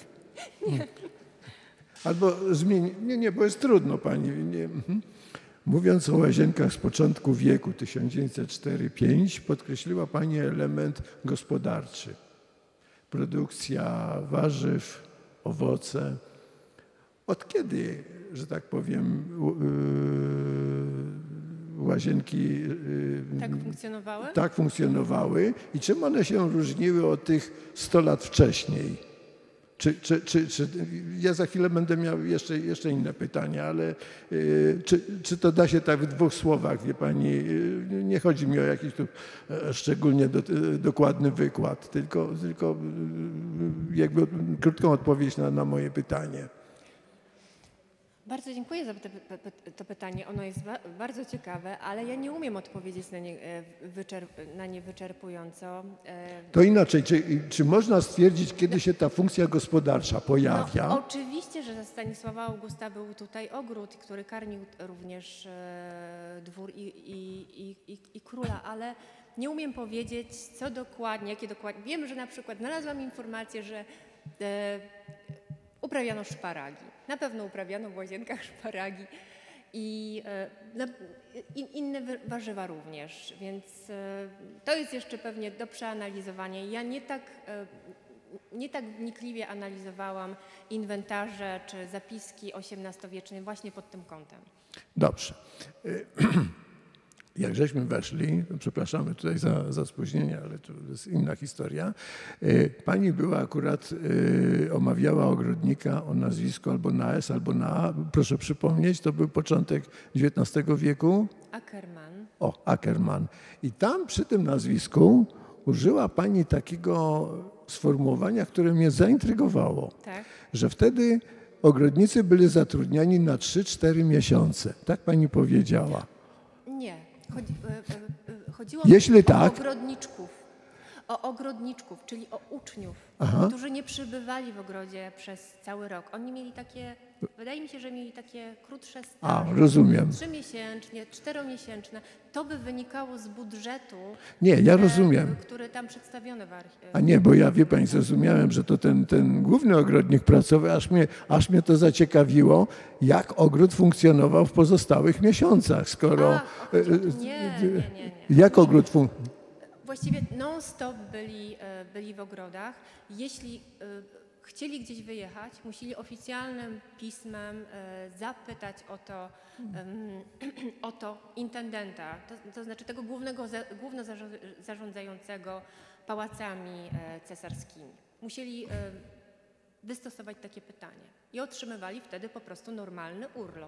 Speaker 4: Albo zmieni. Nie, bo jest trudno pani. Nie. Mówiąc o łazienkach z początku wieku 1904-5, podkreśliła pani element gospodarczy. Produkcja warzyw, owoce. Od kiedy, że tak powiem, łazienki tak funkcjonowały i czym one się różniły od tych 100 lat wcześniej? Ja za chwilę będę miał jeszcze inne pytania, ale czy to da się tak w 2 słowach, wie pani? Nie chodzi mi o jakiś tu szczególnie dokładny wykład, tylko jakby krótką odpowiedź na moje pytanie.
Speaker 2: Bardzo dziękuję za to pytanie. Ono jest bardzo ciekawe, ale ja nie umiem odpowiedzieć na nie wyczerpująco.
Speaker 4: To inaczej, czy można stwierdzić, kiedy się ta funkcja gospodarcza pojawia?
Speaker 2: No, oczywiście, że za Stanisława Augusta był tutaj ogród, który karmił również dwór i króla, ale nie umiem powiedzieć, co dokładnie, jakie dokładnie. Wiem, że na przykład znalazłam informację, że uprawiano szparagi. Na pewno uprawiano w łazienkach szparagi i inne warzywa również, więc to jest jeszcze pewnie do przeanalizowania. Ja nie tak wnikliwie analizowałam inwentarze czy zapiski XVIII-wieczne właśnie pod tym kątem.
Speaker 4: Dobrze. Jak żeśmy weszli, przepraszamy tutaj za spóźnienie, ale to jest inna historia. Pani była akurat, omawiała ogrodnika o nazwisku albo na S, albo na A. Proszę przypomnieć, to był początek XIX wieku?
Speaker 2: Ackermann.
Speaker 4: O, Ackermann. I tam przy tym nazwisku użyła pani takiego sformułowania, które mnie zaintrygowało, tak? Że wtedy ogrodnicy byli zatrudniani na 3-4 miesiące. Tak pani powiedziała.
Speaker 2: Nie. Chodziło
Speaker 4: Jeśli
Speaker 2: mi
Speaker 4: tak,
Speaker 2: o ogrodniczków. o ogrodniczków, czyli o uczniów, którzy nie przybywali w ogrodzie przez cały rok. Oni mieli takie, wydaje mi się, że mieli takie krótsze staże.
Speaker 4: Rozumiem.
Speaker 2: 3-miesięczne, 4-miesięczne. To by wynikało z budżetu,
Speaker 4: Nie, ja rozumiem.
Speaker 2: który tam przedstawiono w archiwum.
Speaker 4: A nie, bo ja, wie pani, zrozumiałem, że to ten główny ogrodnik pracowy, aż mnie to zaciekawiło, jak ogród funkcjonował w pozostałych miesiącach, skoro...
Speaker 2: Nie.
Speaker 4: Jak ogród funkcjonował?
Speaker 2: Właściwie non-stop byli w ogrodach. Jeśli chcieli gdzieś wyjechać, musieli oficjalnym pismem zapytać o to intendenta, to znaczy tego główno zarządzającego pałacami cesarskimi. Musieli wystosować takie pytanie i otrzymywali wtedy po prostu normalny urlop.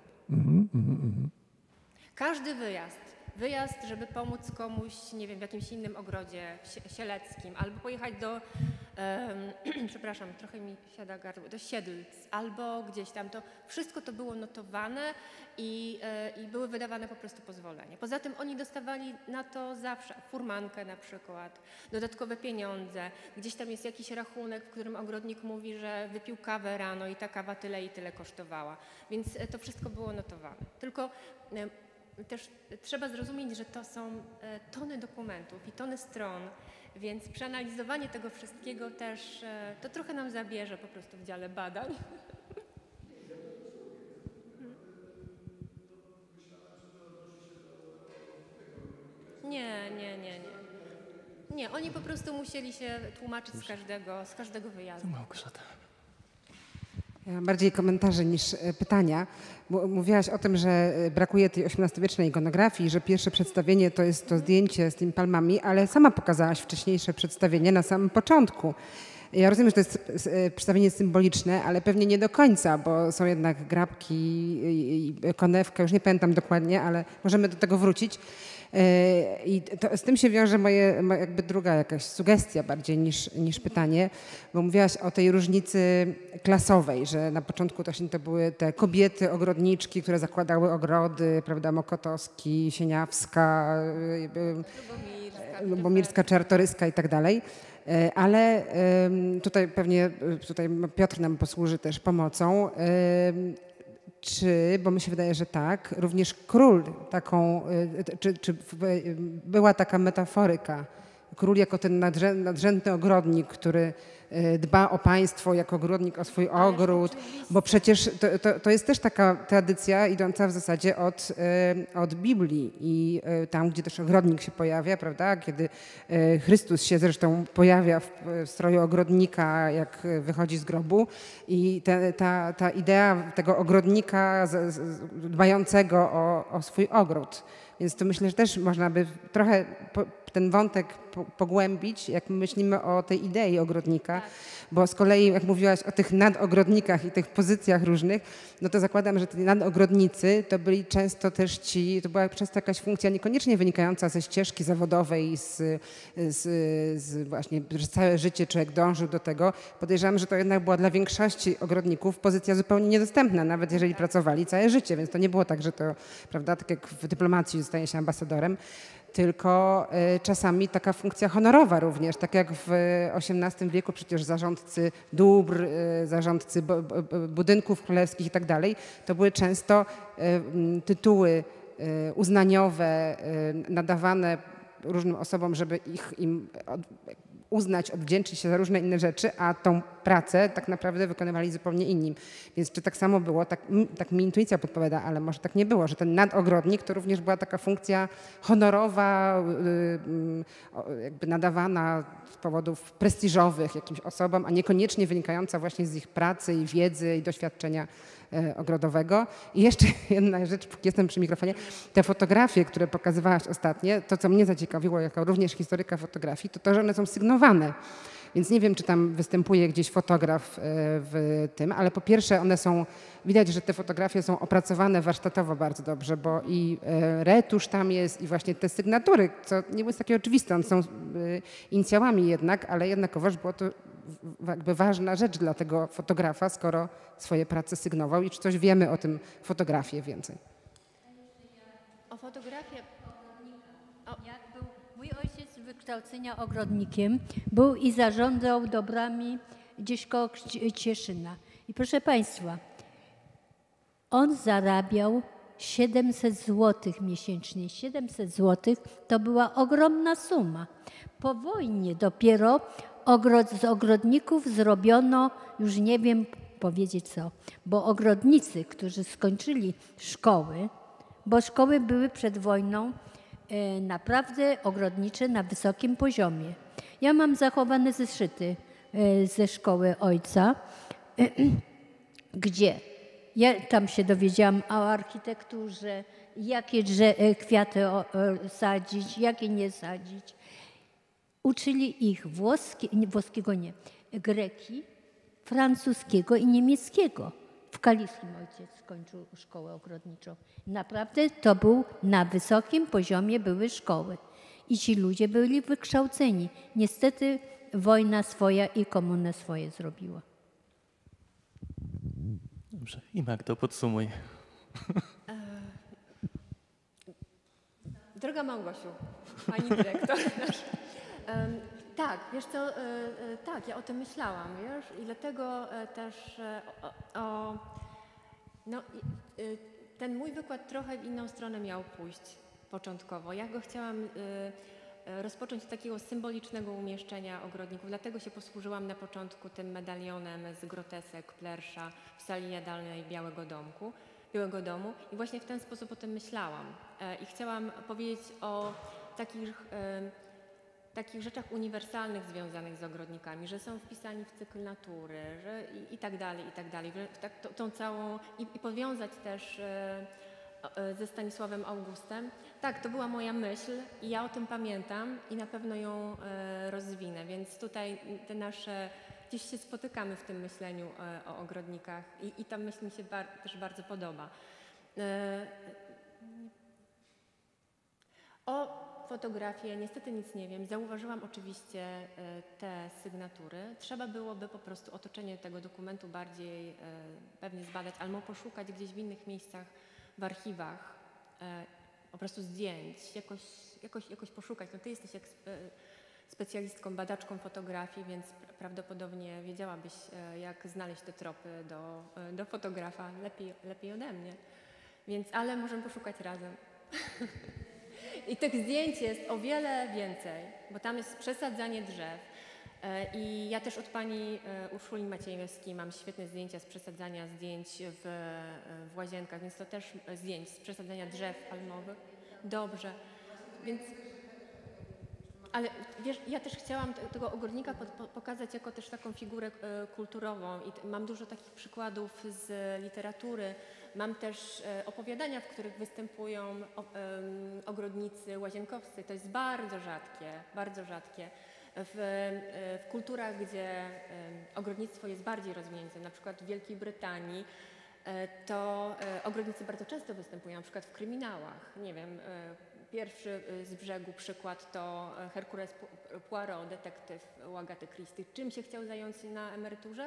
Speaker 2: Każdy wyjazd, żeby pomóc komuś, nie wiem, w jakimś innym ogrodzie sieleckim, albo pojechać do, przepraszam, trochę mi siada gardło, do Siedlc, albo gdzieś tam, to wszystko to było notowane i były wydawane po prostu pozwolenia. Poza tym oni dostawali na to zawsze furmankę na przykład, dodatkowe pieniądze, gdzieś tam jest jakiś rachunek, w którym ogrodnik mówi, że wypił kawę rano i ta kawa tyle i tyle kosztowała, więc to wszystko było notowane. Tylko też trzeba zrozumieć, że to są tony dokumentów i tony stron, więc przeanalizowanie tego wszystkiego też to trochę nam zabierze po prostu w dziale badań. Nie, oni po prostu musieli się tłumaczyć z każdego wyjazdu.
Speaker 1: Małgorzata.
Speaker 5: Ja mam bardziej komentarze niż pytania. Mówiłaś o tym, że brakuje tej XVIII-wiecznej ikonografii, że pierwsze przedstawienie to jest to zdjęcie z tymi palmami, ale sama pokazałaś wcześniejsze przedstawienie na samym początku. Ja rozumiem, że to jest przedstawienie symboliczne, ale pewnie nie do końca, bo są jednak grabki i konewka, już nie pamiętam dokładnie, ale możemy do tego wrócić. I z tym się wiąże moja jakby druga jakaś sugestia bardziej niż pytanie, bo mówiłaś o tej różnicy klasowej, że na początku to były te kobiety ogrodniczki, które zakładały ogrody, prawda, Mokotowski, Sieniawska, Lubomirska, Czartoryska i tak dalej. Ale tutaj pewnie Piotr nam posłuży też pomocą. Bo mi się wydaje, że tak, również król czy była taka metaforyka, król jako ten nadrzędny ogrodnik, który dba o państwo, jako ogrodnik o swój ogród, bo przecież to jest też taka tradycja idąca w zasadzie od Biblii i tam, gdzie też ogrodnik się pojawia, prawda, kiedy Chrystus się zresztą pojawia w stroju ogrodnika, jak wychodzi z grobu i ta idea tego ogrodnika dbającego o swój ogród. Więc to myślę, że też można by trochę ten wątek pogłębić, jak myślimy o tej idei ogrodnika, bo z kolei jak mówiłaś o tych nadogrodnikach i tych pozycjach różnych, no to zakładam, że ci nadogrodnicy to byli często też to była często jakaś funkcja niekoniecznie wynikająca ze ścieżki zawodowej, właśnie, że całe życie człowiek dążył do tego. Podejrzewam, że to jednak była dla większości ogrodników pozycja zupełnie niedostępna, nawet jeżeli pracowali całe życie, więc to nie było tak, że to, prawda, tak jak w dyplomacji zostaje się ambasadorem, tylko czasami taka funkcja honorowa również, tak jak w XVIII wieku przecież zarządcy dóbr, zarządcy budynków królewskich i tak dalej, to były często tytuły uznaniowe nadawane różnym osobom, żeby im uznać, odwdzięczyć się za różne inne rzeczy, a tą pracę tak naprawdę wykonywali zupełnie inni. Więc czy tak samo było, tak mi intuicja podpowiada, ale może tak nie było, że ten nadogrodnik to również była taka funkcja honorowa, jakby nadawana z powodów prestiżowych jakimś osobom, a niekoniecznie wynikająca właśnie z ich pracy i wiedzy i doświadczenia ogrodowego. I jeszcze jedna rzecz, póki jestem przy mikrofonie. Te fotografie, które pokazywałaś ostatnio, to co mnie zaciekawiło jako również historyka fotografii, to że one są sygnowane. Więc nie wiem, czy tam występuje gdzieś fotograf w tym, ale po pierwsze widać, że te fotografie są opracowane warsztatowo bardzo dobrze, bo i retusz tam jest i właśnie te sygnatury, co nie jest takie oczywiste, one są inicjałami jednak, ale jednakowoż było to jakby ważna rzecz dla tego fotografa, skoro swoje prace sygnował i czy coś wiemy o tym fotografie więcej.
Speaker 2: O fotografię.
Speaker 3: Jak był mój ojciec wykształcenia ogrodnikiem, był i zarządzał dobrami gdzieś koło Cieszyna. I proszę Państwa, on zarabiał 700 zł miesięcznie. 700 zł to była ogromna suma. Po wojnie dopiero z ogrodników zrobiono, już nie wiem powiedzieć co, bo ogrodnicy, którzy skończyli szkoły, bo szkoły były przed wojną naprawdę ogrodnicze na wysokim poziomie. Ja mam zachowane zeszyty ze szkoły ojca, gdzie ja tam się dowiedziałam o architekturze, jakie kwiaty sadzić, jakie nie sadzić. Uczyli ich włoskiego nie, greki, francuskiego i niemieckiego. W Kaliskim ojciec skończył szkołę ogrodniczą. Naprawdę to był na wysokim poziomie były szkoły. I ci ludzie byli wykształceni. Niestety wojna swoja i komunę swoje zrobiła.
Speaker 1: Dobrze. I Magdo, podsumuj.
Speaker 2: Droga Małgosiu, pani dyrektor nasza. Tak, wiesz co, tak, ja o tym myślałam, wiesz, i dlatego też ten mój wykład trochę w inną stronę miał pójść początkowo. Ja go chciałam rozpocząć od takiego symbolicznego umieszczenia ogrodników, dlatego się posłużyłam na początku tym medalionem z grotesek Plersza w sali jadalnej Białego Domu i właśnie w ten sposób o tym myślałam. I chciałam powiedzieć o takich rzeczach uniwersalnych związanych z ogrodnikami, że są wpisani w cykl natury, że i tak dalej, że tą całą i powiązać też ze Stanisławem Augustem. Tak, to była moja myśl i ja o tym pamiętam i na pewno ją rozwinę, więc tutaj te nasze, gdzieś się spotykamy w tym myśleniu o ogrodnikach i ta myśl mi się też bardzo podoba. O fotografię niestety nic nie wiem. Zauważyłam oczywiście te sygnatury. Trzeba byłoby po prostu otoczenie tego dokumentu bardziej pewnie zbadać albo poszukać gdzieś w innych miejscach w archiwach po prostu zdjęć, jakoś poszukać. No ty jesteś specjalistką, badaczką fotografii, więc prawdopodobnie wiedziałabyś, jak znaleźć te tropy do fotografa lepiej ode mnie. Więc, ale możemy poszukać razem. I tych zdjęć jest o wiele więcej, bo tam jest przesadzanie drzew. I ja też od pani Urszuli Maciejewskiej mam świetne zdjęcia z przesadzania zdjęć w Łazienkach, więc to też zdjęć z przesadzania drzew palmowych. Dobrze. Więc, ale wiesz, ja też chciałam tego ogrodnika pokazać jako też taką figurę kulturową i mam dużo takich przykładów z literatury. Mam też opowiadania, w których występują ogrodnicy łazienkowscy. To jest bardzo rzadkie. W kulturach, gdzie ogrodnictwo jest bardziej rozwinięte, na przykład w Wielkiej Brytanii, to ogrodnicy bardzo często występują, na przykład w kryminałach. Nie wiem, pierwszy z brzegu przykład to Hercules Poirot, detektyw u Agaty Christie. Czym się chciał zająć na emeryturze?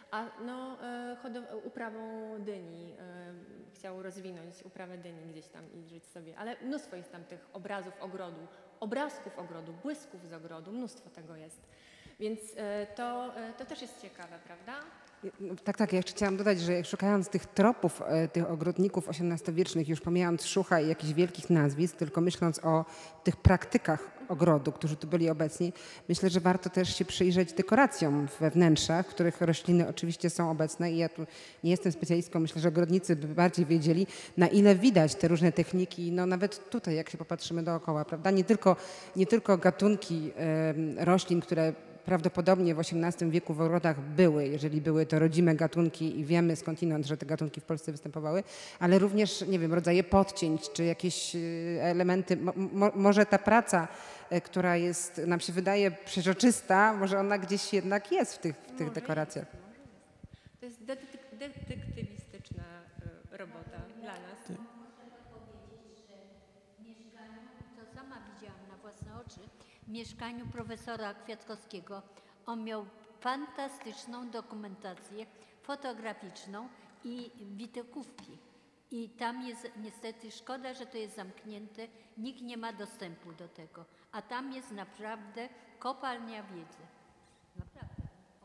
Speaker 2: Uprawą dyni. Chciał rozwinąć uprawę dyni gdzieś tam i żyć sobie. Ale mnóstwo jest tam tych obrazków ogrodu, błysków z ogrodu, mnóstwo tego jest. Więc to też jest ciekawe, prawda?
Speaker 5: Tak. Ja jeszcze chciałam dodać, że szukając tych tropów, tych ogrodników XVIII-wiecznych, już pomijając Szucha i jakichś wielkich nazwisk, tylko myśląc o tych praktykach ogrodu, którzy tu byli obecni, myślę, że warto też się przyjrzeć dekoracjom we wnętrzach, w których rośliny oczywiście są obecne i ja tu nie jestem specjalistką, myślę, że ogrodnicy by bardziej wiedzieli, na ile widać te różne techniki, no nawet tutaj, jak się popatrzymy dookoła, prawda? Nie tylko gatunki roślin, które prawdopodobnie w XVIII wieku w ogrodach były, jeżeli były to rodzime gatunki i wiemy skądinąd, że te gatunki w Polsce występowały, ale również, nie wiem, rodzaje podcięć czy jakieś elementy, może ta praca, która jest, nam się wydaje przeźroczysta, może ona gdzieś jednak jest w tych dekoracjach.
Speaker 2: To jest detektywistyczna robota dla nas.
Speaker 3: To sama widziałam na własne oczy. W mieszkaniu profesora Kwiatkowskiego on miał fantastyczną dokumentację fotograficzną i widokówki. I tam jest niestety szkoda, że to jest zamknięte, nikt nie ma dostępu do tego. A tam jest naprawdę kopalnia wiedzy. Naprawdę.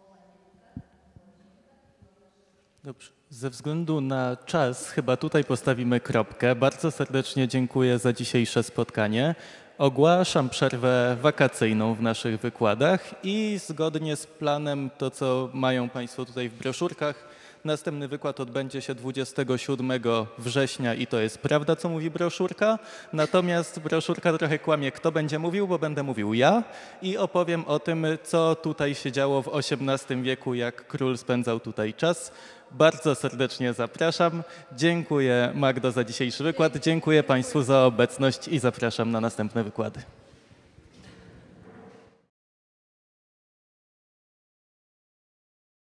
Speaker 1: Dobrze. Ze względu na czas chyba tutaj postawimy kropkę. Bardzo serdecznie dziękuję za dzisiejsze spotkanie. Ogłaszam przerwę wakacyjną w naszych wykładach i zgodnie z planem, to co mają Państwo tutaj w broszurkach, następny wykład odbędzie się 27 września i to jest prawda, co mówi broszurka. Natomiast broszurka trochę kłamie, kto będzie mówił, bo będę mówił ja i opowiem o tym, co tutaj się działo w XVIII wieku, jak król spędzał tutaj czas. Bardzo serdecznie zapraszam. Dziękuję Magdo za dzisiejszy wykład, dziękuję Państwu za obecność i zapraszam na następne wykłady.